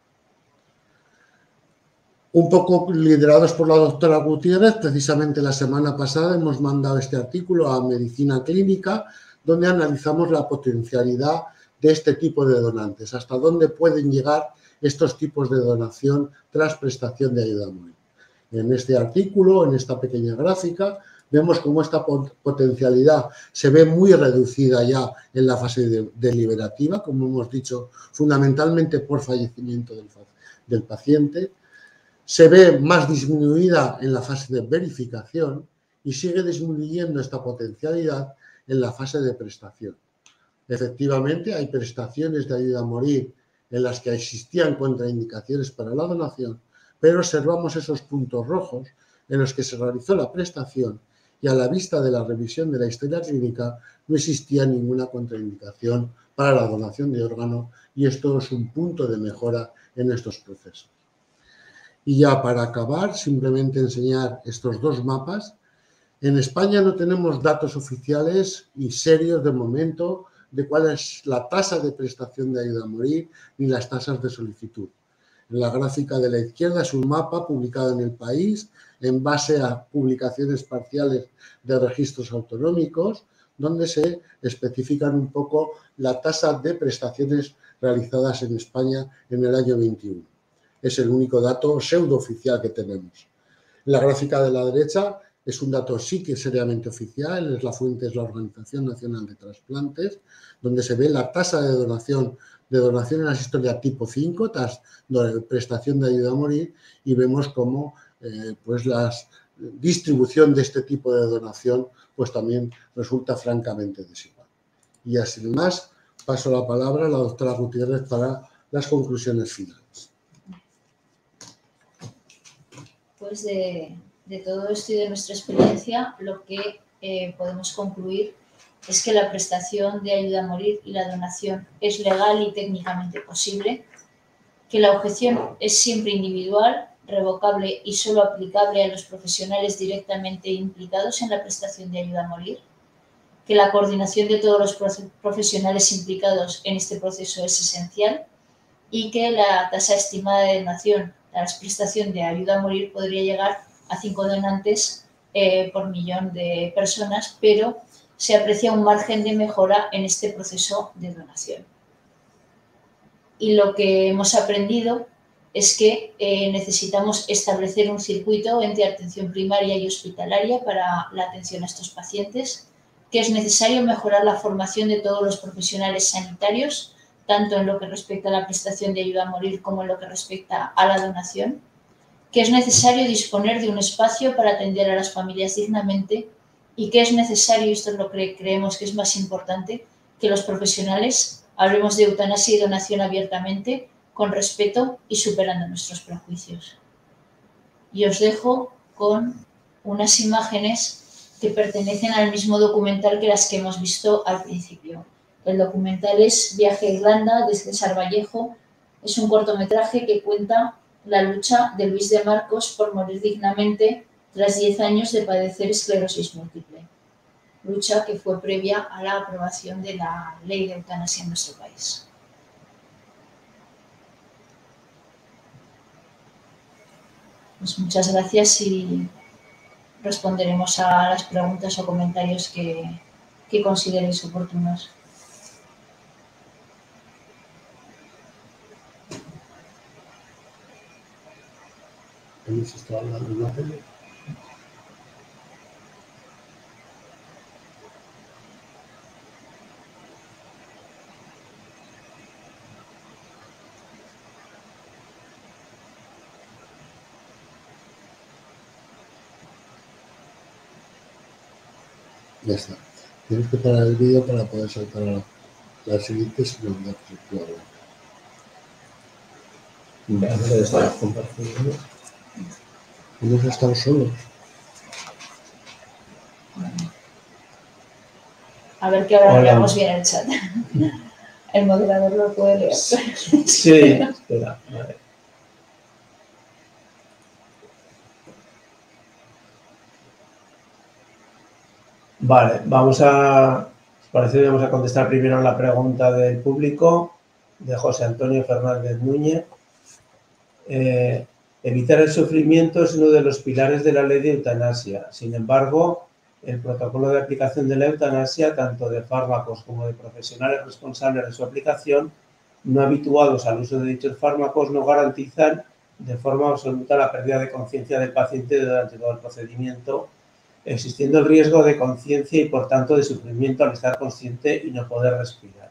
Un poco liderados por la doctora Gutiérrez, precisamente la semana pasada hemos mandado este artículo a Medicina Clínica, donde analizamos la potencialidad de este tipo de donantes, hasta dónde pueden llegar estos tipos de donación tras prestación de ayuda a morir. En este artículo, en esta pequeña gráfica, vemos cómo esta potencialidad se ve muy reducida ya en la fase deliberativa, como hemos dicho, fundamentalmente por fallecimiento del paciente. Se ve más disminuida en la fase de verificación y sigue disminuyendo esta potencialidad en la fase de prestación. Efectivamente, hay prestaciones de ayuda a morir en las que existían contraindicaciones para la donación, pero observamos esos puntos rojos en los que se realizó la prestación y a la vista de la revisión de la historia clínica no existía ninguna contraindicación para la donación de órgano y esto es un punto de mejora en estos procesos. Y ya para acabar, simplemente enseñar estos 2 mapas. En España no tenemos datos oficiales y serios de momento de cuál es la tasa de prestación de ayuda a morir ni las tasas de solicitud. En la gráfica de la izquierda es un mapa publicado en El País en base a publicaciones parciales de registros autonómicos donde se especifican un poco la tasa de prestaciones realizadas en España en el año 21. Es el único dato pseudooficial que tenemos. En la gráfica de la derecha es un dato sí que seriamente oficial, la fuente es la Organización Nacional de Trasplantes, donde se ve la tasa de donación en la historia tipo 5, prestación de ayuda a morir, y vemos cómo pues la distribución de este tipo de donación pues también resulta francamente desigual. Y así más, paso la palabra a la doctora Gutiérrez para las conclusiones finales. Pues de todo esto y de nuestra experiencia, lo que podemos concluir es que la prestación de ayuda a morir y la donación es legal y técnicamente posible, que la objeción es siempre individual, revocable y solo aplicable a los profesionales directamente implicados en la prestación de ayuda a morir, que la coordinación de todos los profesionales implicados en este proceso es esencial y que la tasa estimada de donación a la prestación de ayuda a morir podría llegar a 5 donantes por millón de personas, pero se aprecia un margen de mejora en este proceso de donación. Y lo que hemos aprendido es que necesitamos establecer un circuito entre atención primaria y hospitalaria para la atención a estos pacientes, que es necesario mejorar la formación de todos los profesionales sanitarios, tanto en lo que respecta a la prestación de ayuda a morir como en lo que respecta a la donación, que es necesario disponer de un espacio para atender a las familias dignamente y que es necesario, y esto es lo que creemos que es más importante, que los profesionales hablemos de eutanasia y donación abiertamente, con respeto y superando nuestros prejuicios. Y os dejo con unas imágenes que pertenecen al mismo documental que las que hemos visto al principio. El documental es Viaje a Irlanda, de César Vallejo. Es un cortometraje que cuenta la lucha de Luis de Marcos por morir dignamente tras 10 años de padecer esclerosis múltiple. Lucha que fue previa a la aprobación de la ley de eutanasia en nuestro país. Pues muchas gracias y responderemos a las preguntas o comentarios que consideréis oportunos. ¿Hemos estado hablando de una peli? Ya está. Tienes que parar el vídeo para poder saltar a la siguiente si no me Vamos a estar compartiendo. Hemos estado solos. A ver que ahora leamos bien el chat. El moderador lo puede leer. Sí, espera, vale. Vale, vamos a contestar primero la pregunta del público, de José Antonio Fernández Núñez. Evitar el sufrimiento es uno de los pilares de la ley de eutanasia. Sin embargo, el protocolo de aplicación de la eutanasia, tanto de fármacos como de profesionales responsables de su aplicación, no habituados al uso de dichos fármacos, no garantizan de forma absoluta la pérdida de conciencia del paciente durante todo el procedimiento, existiendo el riesgo de conciencia y, por tanto, de sufrimiento al estar consciente y no poder respirar.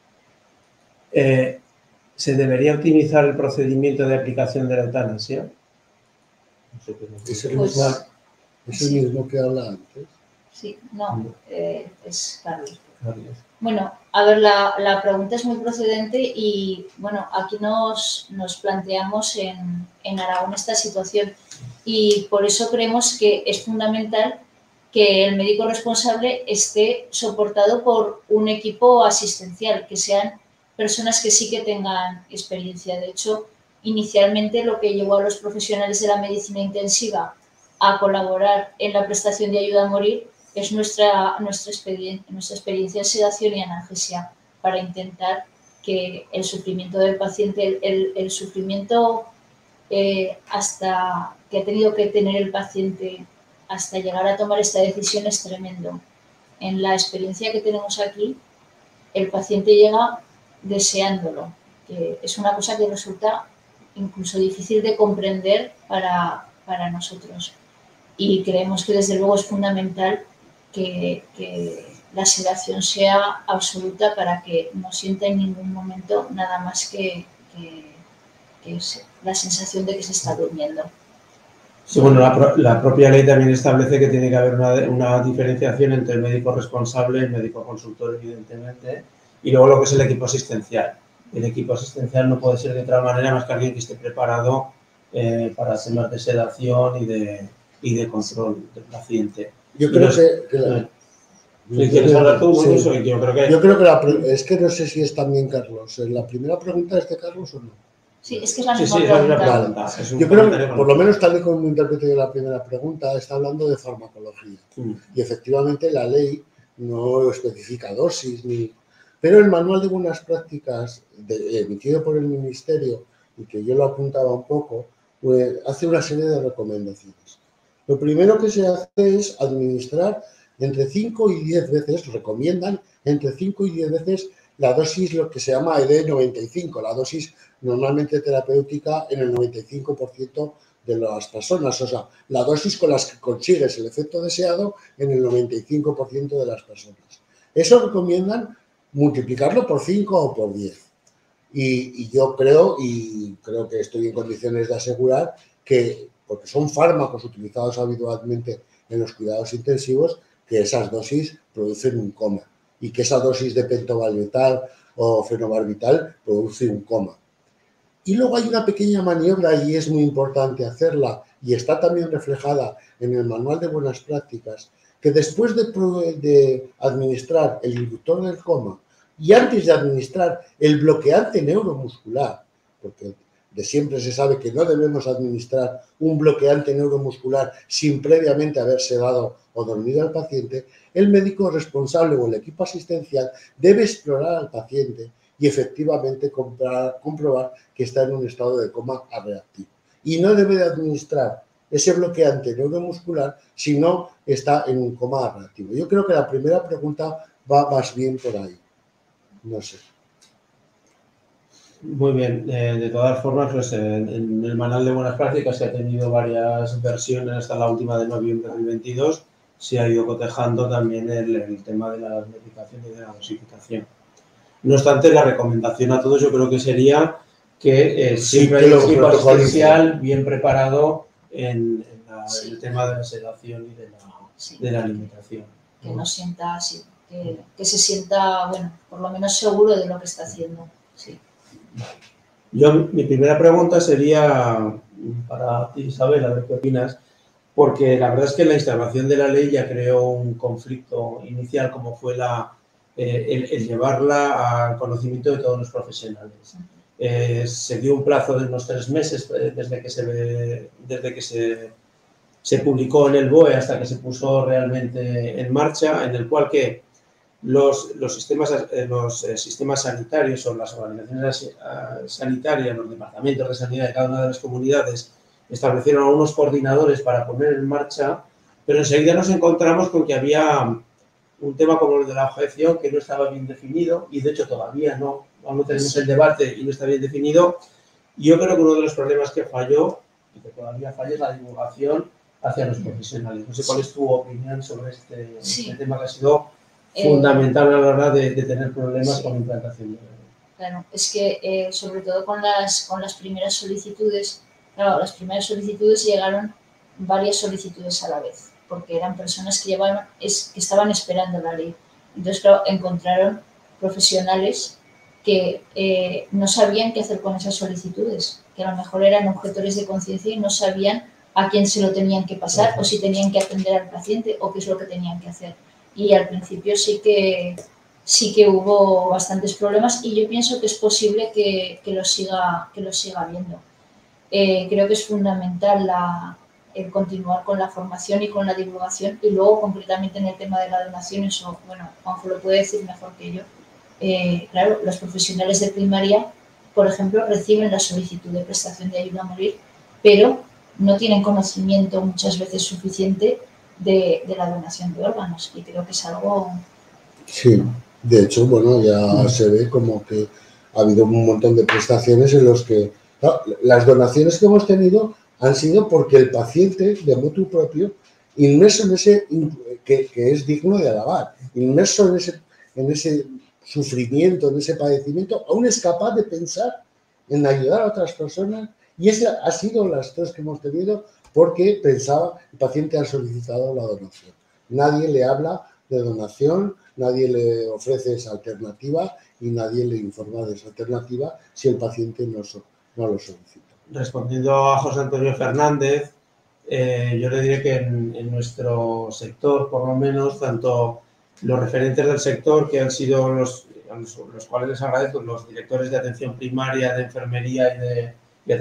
¿Se debería optimizar el procedimiento de aplicación de la eutanasia? No sé qué nos dice. ¿Es el mismo que habla antes? Sí, no, es Carlos. Bueno, a ver, la pregunta es muy procedente y, bueno, aquí nos planteamos en Aragón esta situación y por eso creemos que es fundamental que el médico responsable esté soportado por un equipo asistencial, que sean personas que sí que tengan experiencia. De hecho, inicialmente lo que llevó a los profesionales de la medicina intensiva a colaborar en la prestación de ayuda a morir es nuestra experiencia en sedación y analgesia, para intentar que el sufrimiento del paciente, el sufrimiento hasta que ha tenido que tener el paciente hasta llegar a tomar esta decisión es tremendo. En la experiencia que tenemos aquí, el paciente llega deseándolo, que es una cosa que resulta incluso difícil de comprender para nosotros. Y creemos que desde luego es fundamental que la sedación sea absoluta para que no sienta en ningún momento nada más que la sensación de que se está durmiendo. Sí, bueno, la propia ley también establece que tiene que haber una diferenciación entre el médico responsable y el médico consultor, evidentemente, y luego lo que es el equipo asistencial. El equipo asistencial no puede ser de otra manera más que alguien que esté preparado para temas de sedación y de control del paciente. Yo creo ¿Quieres hablar tú? Sí. Yo creo que es que no sé si es también Carlos. ¿La primera pregunta es de Carlos o no? Sí, es que es la misma pregunta. Vale. Yo creo que, por lo menos tal y como interpreté la primera pregunta, está hablando de farmacología. Y efectivamente la ley no especifica dosis, pero el manual de buenas prácticas emitido por el Ministerio, y que yo lo apuntaba un poco, pues, hace una serie de recomendaciones. Lo primero que se hace es administrar entre 5 y 10 veces, recomiendan entre 5 y 10 veces la dosis, lo que se llama ED95, la dosis normalmente terapéutica en el 95% de las personas, o sea, la dosis con las que consigues el efecto deseado en el 95% de las personas. Eso recomiendan multiplicarlo por 5 o por 10. Y yo creo que estoy en condiciones de asegurar que, porque son fármacos utilizados habitualmente en los cuidados intensivos, que esas dosis producen un coma y que esa dosis de pentobarbital o fenobarbital produce un coma. Y luego hay una pequeña maniobra y es muy importante hacerla y está también reflejada en el manual de buenas prácticas, que después de administrar el inductor del coma y antes de administrar el bloqueante neuromuscular, porque de siempre se sabe que no debemos administrar un bloqueante neuromuscular sin previamente haber sedado o dormido al paciente, el médico responsable o el equipo asistencial debe explorar al paciente y efectivamente comprobar que está en un estado de coma reactivo. Y no debe de administrar ese bloqueante neuromuscular si no está en un coma reactivo. Yo creo que la primera pregunta va más bien por ahí. No sé. Muy bien, de todas formas, pues, en el manual de buenas prácticas, que ha tenido varias versiones hasta la última de noviembre del 22, se ha ido cotejando también el tema de la medicación y de la dosificación. No obstante, la recomendación a todos yo creo que sería que siempre hay un equipo asistencial bien preparado en el tema de la sedación y de la alimentación. Que no sienta así, que se sienta, bueno, por lo menos seguro de lo que está haciendo. Sí. Mi primera pregunta sería para ti, Isabel, a ver qué opinas, porque la verdad es que la instauración de la ley ya creó un conflicto inicial, como fue el llevarla al conocimiento de todos los profesionales. Se dio un plazo de unos 3 meses desde que se se publicó en el BOE hasta que se puso realmente en marcha, en el cual que los sistemas sanitarios o las organizaciones sanitarias, los departamentos de sanidad de cada una de las comunidades establecieron unos coordinadores para poner en marcha, pero enseguida nos encontramos con que había un tema como el de la objeción que no estaba bien definido y de hecho todavía no tenemos el debate y no está bien definido. Y yo creo que uno de los problemas que falló y que todavía falla es la divulgación hacia los profesionales. No sé cuál es tu opinión sobre este tema que ha sido fundamental a la hora de tener problemas con la implantación. Claro, es que sobre todo con las primeras solicitudes, claro, las primeras solicitudes llegaron varias solicitudes a la vez, porque eran personas que estaban esperando la ley. Entonces, claro, encontraron profesionales que no sabían qué hacer con esas solicitudes, que a lo mejor eran objetores de conciencia y no sabían a quién se lo tenían que pasar o si tenían que atender al paciente o qué es lo que tenían que hacer. Y al principio sí que hubo bastantes problemas y yo pienso que es posible que lo siga habiendo. Creo que es fundamental el continuar con la formación y con la divulgación y luego concretamente en el tema de la donación, eso, bueno, Juanjo lo puede decir mejor que yo. Claro, los profesionales de primaria, por ejemplo, reciben la solicitud de prestación de ayuda a morir, pero no tienen conocimiento muchas veces suficiente de la donación de órganos y creo que es algo... Sí, de hecho, bueno, ya se ve como que ha habido un montón de prestaciones en los que las donaciones que hemos tenido han sido porque el paciente, de motu propio, inmerso en ese, que es digno de alabar, inmerso en ese sufrimiento, en ese padecimiento, aún es capaz de pensar en ayudar a otras personas y esa ha sido las tres que hemos tenido porque pensaba, el paciente ha solicitado la donación. Nadie le habla de donación, nadie le ofrece esa alternativa y nadie le informa de esa alternativa si el paciente no lo solicita. Respondiendo a José Antonio Fernández, yo le diré que en nuestro sector, por lo menos, tanto los referentes del sector, que han sido los cuales les agradezco, los directores de atención primaria, de enfermería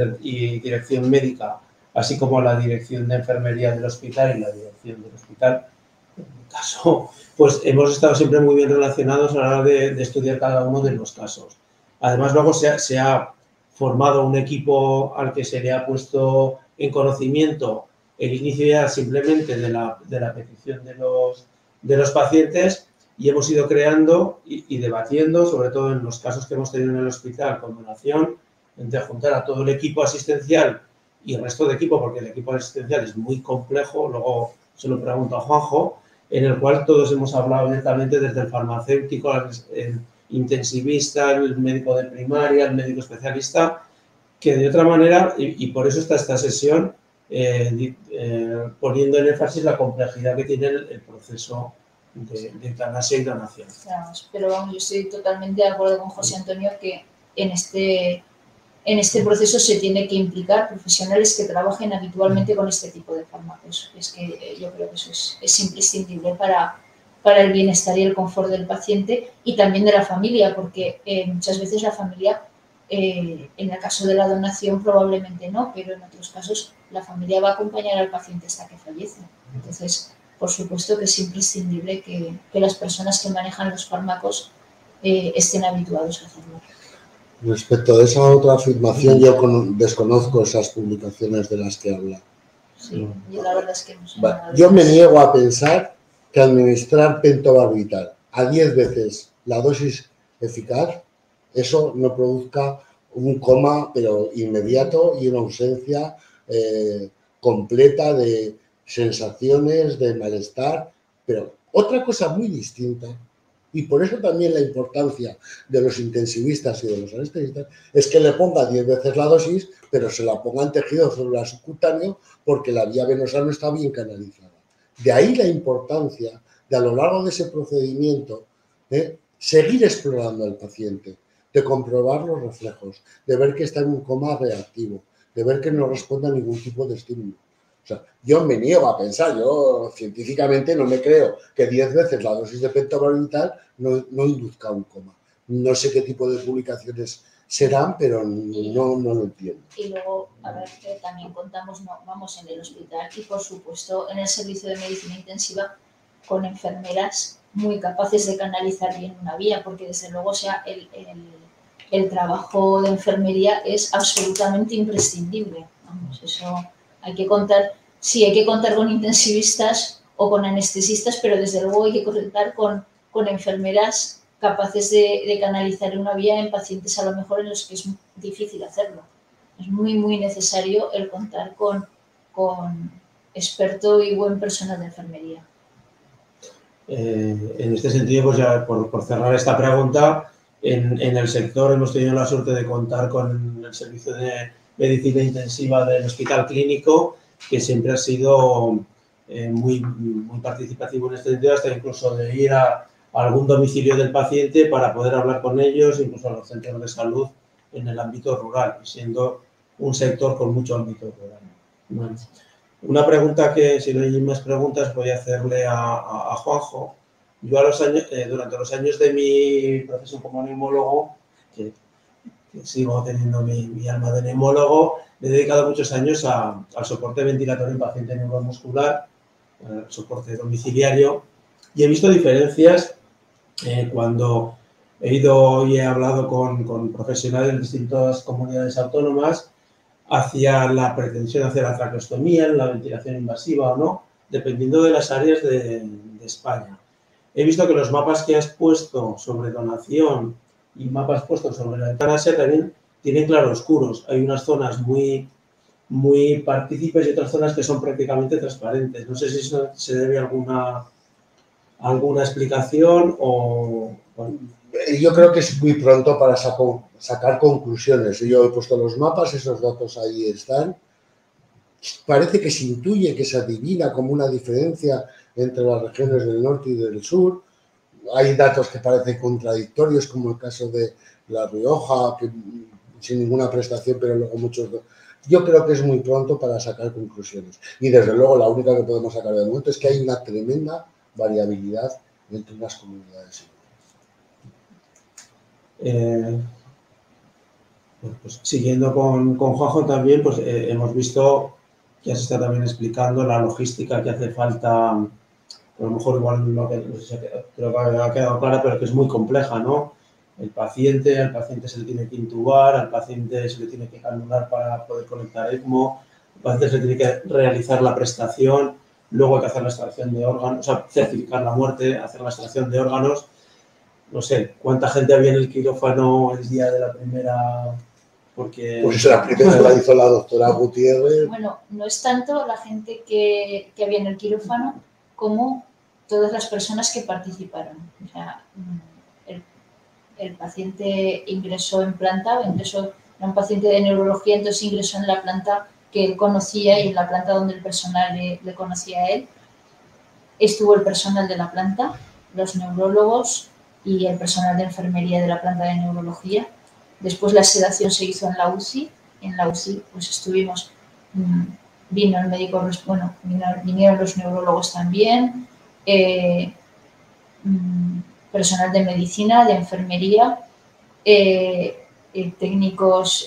y dirección médica, así como la dirección de enfermería del hospital y la dirección del hospital, en mi caso, pues hemos estado siempre muy bien relacionados a la hora de estudiar cada uno de los casos. Además, luego se ha formado un equipo al que se le ha puesto en conocimiento el inicio ya simplemente de la petición de los pacientes y hemos ido creando y debatiendo, sobre todo en los casos que hemos tenido en el hospital con donación, entre juntar a todo el equipo asistencial y el resto de equipo, porque el equipo asistencial es muy complejo, luego se lo pregunto a Juanjo, en el cual todos hemos hablado directamente desde el farmacéutico, el intensivista, el médico de primaria, el médico especialista, que de otra manera, y por eso está esta sesión, poniendo en énfasis la complejidad que tiene el proceso de eutanasia y donación. Claro, pero vamos, yo estoy totalmente de acuerdo con José Antonio que en este proceso se tiene que implicar profesionales que trabajen habitualmente con este tipo de fármacos. Es que yo creo que eso es imprescindible para el bienestar y el confort del paciente y también de la familia, porque muchas veces la familia, en el caso de la donación probablemente no, pero en otros casos la familia va a acompañar al paciente hasta que fallece. Entonces, por supuesto que es imprescindible que las personas que manejan los fármacos estén habituados a hacerlo. Respecto a esa otra afirmación, yo desconozco esas publicaciones de las que habla. Sí, yo la verdad es que no sé nada de yo me niego a pensar que administrar pentobarbital a 10 veces la dosis eficaz, eso no produzca un coma, pero inmediato y una ausencia completa de sensaciones, de malestar. Pero otra cosa muy distinta, y por eso también la importancia de los intensivistas y de los anestesistas, es que le ponga 10 veces la dosis, pero se la ponga en tejido celular subcutáneo porque la vía venosa no está bien canalizada. De ahí la importancia de, a lo largo de ese procedimiento, seguir explorando al paciente, de comprobar los reflejos, de ver que está en un coma reactivo, de ver que no responde a ningún tipo de estímulo. O sea, yo me niego a pensar, yo científicamente no me creo que 10 veces la dosis de pentobarbital no induzca un coma. No sé qué tipo de publicaciones serán, pero no lo entiendo. Y luego, a ver, también contamos, vamos en el hospital y por supuesto en el servicio de medicina intensiva con enfermeras muy capaces de canalizar bien una vía, porque desde luego, o sea, el trabajo de enfermería es absolutamente imprescindible. Vamos, eso hay que contar, sí, hay que contar con intensivistas o con anestesistas, pero desde luego hay que contar con enfermeras capaces de canalizar una vía en pacientes a lo mejor en los que es difícil hacerlo. Es muy, muy necesario el contar con experto y buen personal de enfermería. En este sentido, pues ya por cerrar esta pregunta, en el sector hemos tenido la suerte de contar con el servicio de medicina intensiva del Hospital Clínico, que siempre ha sido muy participativo en este sentido, hasta incluso de ir a algún domicilio del paciente para poder hablar con ellos, incluso a los centros de salud en el ámbito rural, siendo un sector con mucho ámbito rural. Bueno, una pregunta que, si no hay más preguntas, voy a hacerle a Juanjo. Yo durante los años de mi profesión como neumólogo, que sigo teniendo mi alma de neumólogo, me he dedicado muchos años al soporte ventilatorio en paciente neuromuscular, al soporte domiciliario, y he visto diferencias cuando he ido y he hablado con profesionales de distintas comunidades autónomas hacia la pretensión de hacer la traqueostomía, la ventilación invasiva o no, dependiendo de las áreas de España. He visto que los mapas que has puesto sobre donación y mapas puestos sobre la eutanasia también tienen claroscuros. Hay unas zonas muy partícipes y otras zonas que son prácticamente transparentes. No sé si eso se debe a alguna explicación o... Bueno. Yo creo que es muy pronto para sacar conclusiones. Yo he puesto los mapas, esos datos ahí están. Parece que se intuye, que se adivina como una diferencia entre las regiones del norte y del sur. Hay datos que parecen contradictorios, como el caso de La Rioja, que sin ninguna prestación, pero luego muchos... Yo creo que es muy pronto para sacar conclusiones. Y desde luego la única que podemos sacar de momento es que hay una tremenda variabilidad entre unas comunidades y otras. Pues, siguiendo con Juanjo también, pues hemos visto que has estado también explicando la logística que hace falta, a lo mejor igual no sé, creo que ha quedado clara, pero que es muy compleja, ¿no? Al paciente se le tiene que intubar, al paciente se le tiene que canular para poder conectar ECMO, al paciente se le tiene que realizar la prestación, luego hay que hacer la extracción de órganos, o sea, certificar la muerte, hacer la extracción de órganos. No sé, ¿cuánta gente había en el quirófano el día de la primera? Porque... Pues la primera la hizo la doctora Gutiérrez. Bueno, no es tanto la gente que había en el quirófano como todas las personas que participaron. O sea, el paciente ingresó en planta, era un paciente de neurología, entonces ingresó en la planta que él conocía y en la planta donde el personal le conocía a él. Estuvo el personal de la planta, los neurólogos y el personal de enfermería de la planta de neurología. Después la sedación se hizo en la UCI. En la UCI pues estuvimos, vino el médico, bueno, vinieron los neurólogos también, personal de medicina, de enfermería, técnicos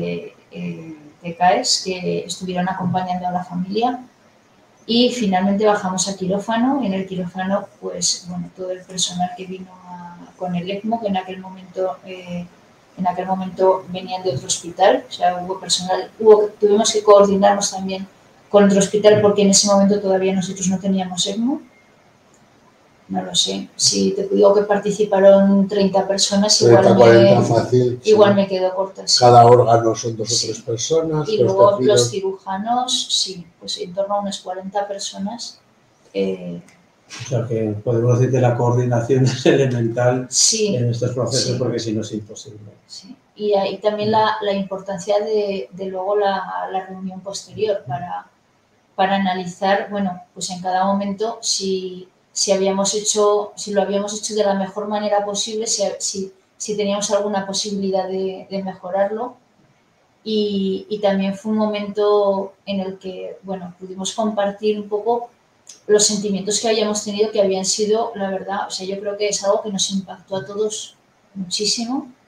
TCAES que estuvieron acompañando a la familia. Y finalmente bajamos a quirófano. En el quirófano, pues, bueno, todo el personal que vino con el ECMO, que en aquel momento venían de otro hospital, o sea, tuvimos que coordinarnos también con otro hospital porque en ese momento todavía nosotros no teníamos ECMO. No lo sé, si te digo que participaron 30 personas, 30, 40, fácil, igual me quedo corta. Sí. Cada órgano son 2 o 3 personas. Y luego los cirujanos, sí, pues en torno a unas 40 personas. O sea que podemos decir que la coordinación es elemental en estos procesos, porque si no es imposible. Sí. Y ahí también la importancia de luego la reunión posterior para analizar, bueno, pues en cada momento si lo habíamos hecho de la mejor manera posible, si teníamos alguna posibilidad de mejorarlo. Y también fue un momento en el que, bueno, pudimos compartir un poco los sentimientos que habíamos tenido, que habían sido, la verdad, o sea, yo creo que es algo que nos impactó a todos muchísimo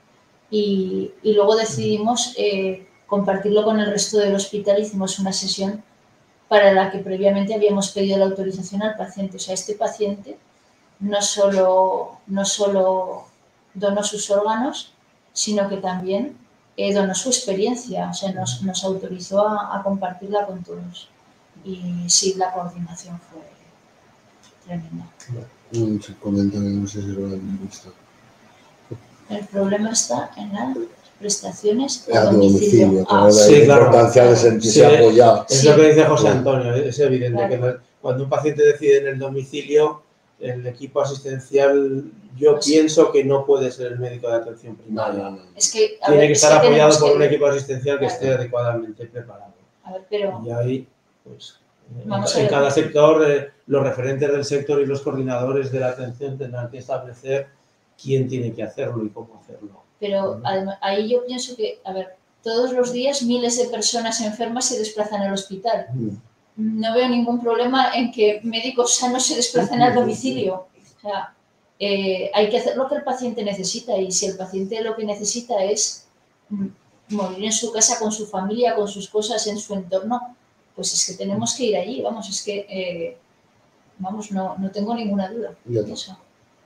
y luego decidimos compartirlo con el resto del hospital. Hicimos una sesión para la que previamente habíamos pedido la autorización al paciente. O sea, este paciente no solo donó sus órganos, sino que también donó su experiencia, o sea, nos autorizó a compartirla con todos. Y sí, la coordinación fue tremenda. Un comentario, no sé si lo han visto. El problema está en las prestaciones A domicilio, la importancia de sentirse apoyado. Es lo que dice José Antonio, es evidente que cuando un paciente decide en el domicilio, el equipo asistencial, yo pienso que no puede ser el médico de atención primaria. No. Es que, tiene que estar apoyado por un equipo asistencial que esté adecuadamente preparado. Y ahí, pues, en cada sector, los referentes del sector y los coordinadores de la atención tendrán que establecer quién tiene que hacerlo y cómo hacerlo. Pero además, ahí yo pienso que, todos los días miles de personas enfermas se desplazan al hospital. No veo ningún problema en que médicos sanos se desplacen al domicilio. O sea, hay que hacer lo que el paciente necesita, y si el paciente lo que necesita es morir en su casa con su familia, con sus cosas, en su entorno, pues es que tenemos que ir allí. Vamos, es que, no tengo ninguna duda de eso.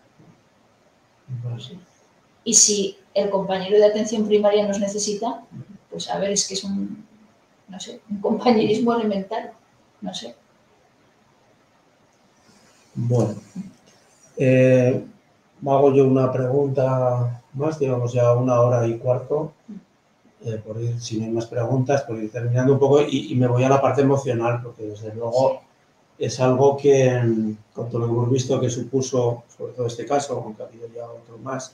Y si el compañero de atención primaria nos necesita, pues a ver, es que es un compañerismo elemental, no sé. Bueno, hago yo una pregunta más, llevamos ya 1 hora y 1/4, por ir, si no hay más preguntas, por ir terminando un poco, y me voy a la parte emocional, porque desde luego es algo que, con todo lo que hemos visto que supuso, sobre todo este caso, aunque ha habido ya otro más,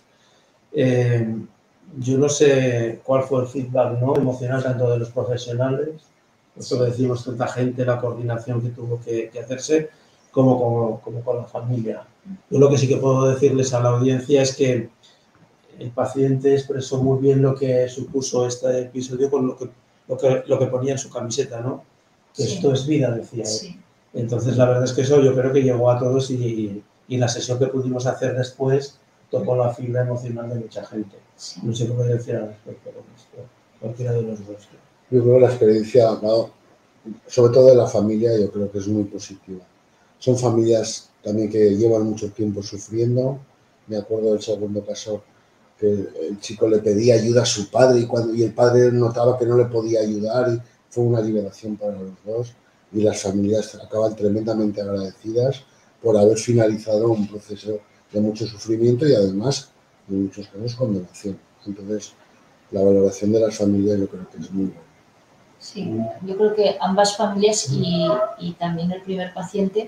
yo no sé cuál fue el feedback, ¿no?, emocional tanto de los profesionales, esto que decimos, tanta gente, la coordinación que tuvo que hacerse, como con la familia. Yo lo que sí que puedo decirles a la audiencia es que el paciente expresó muy bien lo que supuso este episodio con lo que ponía en su camiseta, ¿no? Que esto es vida, decía él. Sí. Entonces, la verdad es que eso yo creo que llegó a todos, y la sesión que pudimos hacer después tocó la fibra emocional de mucha gente. Sí. No sé cómo decir al respecto con esto, cualquiera de los dos. Yo creo que la experiencia, sobre todo de la familia, yo creo que es muy positiva. Son familias también que llevan mucho tiempo sufriendo. Me acuerdo del segundo caso, que el chico le pedía ayuda a su padre y el padre notaba que no le podía ayudar, y fue una liberación para los dos, y las familias acaban tremendamente agradecidas por haber finalizado un proceso de mucho sufrimiento y además, en muchos casos, condenación. Entonces, la valoración de las familias yo creo que es muy buena. Sí, yo creo que ambas familias y también el primer paciente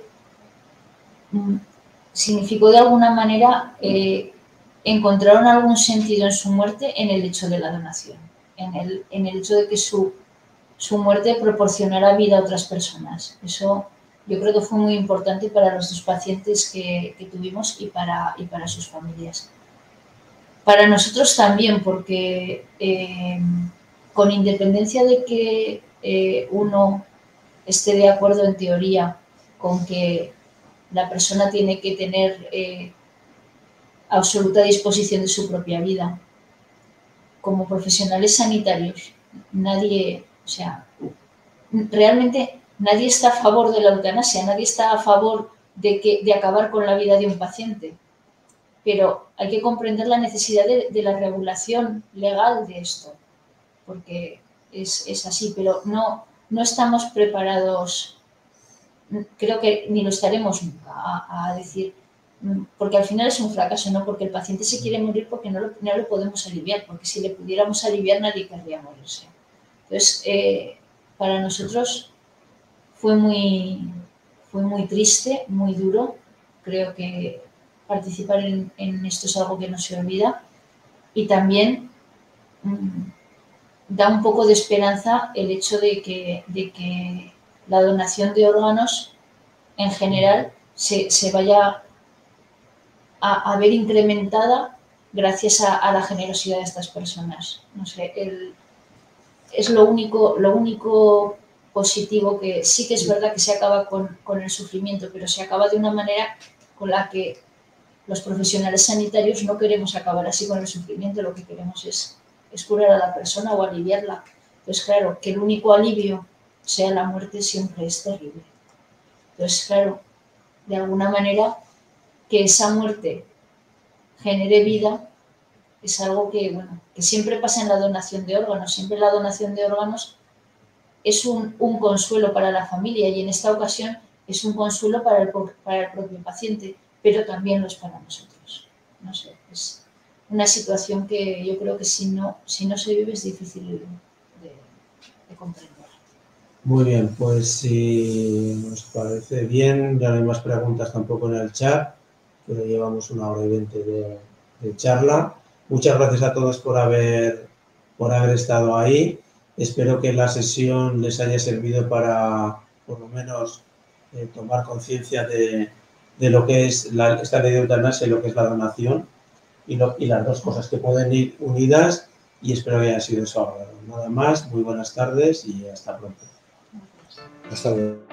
significó de alguna manera encontraron algún sentido en su muerte en el hecho de la donación, en el hecho de que su muerte proporcionara vida a otras personas. Eso yo creo que fue muy importante para los dos pacientes que tuvimos y para sus familias. Para nosotros también, porque con independencia de que uno esté de acuerdo en teoría con que la persona tiene que tener absoluta disposición de su propia vida, como profesionales sanitarios, realmente nadie está a favor de la eutanasia, nadie está a favor de acabar con la vida de un paciente, pero hay que comprender la necesidad de la regulación legal de esto, porque es así, pero no estamos preparados, creo que ni lo estaremos nunca, a decir, porque al final es un fracaso, no porque el paciente se quiere morir, porque no lo podemos aliviar, porque si le pudiéramos aliviar nadie querría morirse. Entonces, para nosotros fue muy triste, muy duro. Creo que participar en esto es algo que no se olvida, y también da un poco de esperanza el hecho de que la donación de órganos en general se vaya a ver incrementada gracias a la generosidad de estas personas. No sé, es lo único positivo, que sí que es verdad que se acaba con el sufrimiento, pero se acaba de una manera con la que los profesionales sanitarios no queremos acabar así con el sufrimiento, lo que queremos es curar a la persona o aliviarla. Entonces, claro, que el único alivio sea la muerte siempre es terrible. Entonces, claro, de alguna manera que esa muerte genere vida es algo que, bueno, que siempre pasa en la donación de órganos. Siempre la donación de órganos es un consuelo para la familia y en esta ocasión es un consuelo para el propio paciente, pero también lo es para nosotros. No sé, es una situación que yo creo que si no se vive es difícil de comprender. Muy bien, pues si nos parece bien, ya no hay más preguntas tampoco en el chat, pero llevamos 1 hora y 20 de charla. Muchas gracias a todos por haber estado ahí. Espero que la sesión les haya servido para, por lo menos, tomar conciencia de lo que es esta ley de eutanasia y lo que es la donación y las dos cosas que pueden ir unidas, y espero que haya sido eso. Nada más, muy buenas tardes y hasta pronto. Hasta luego.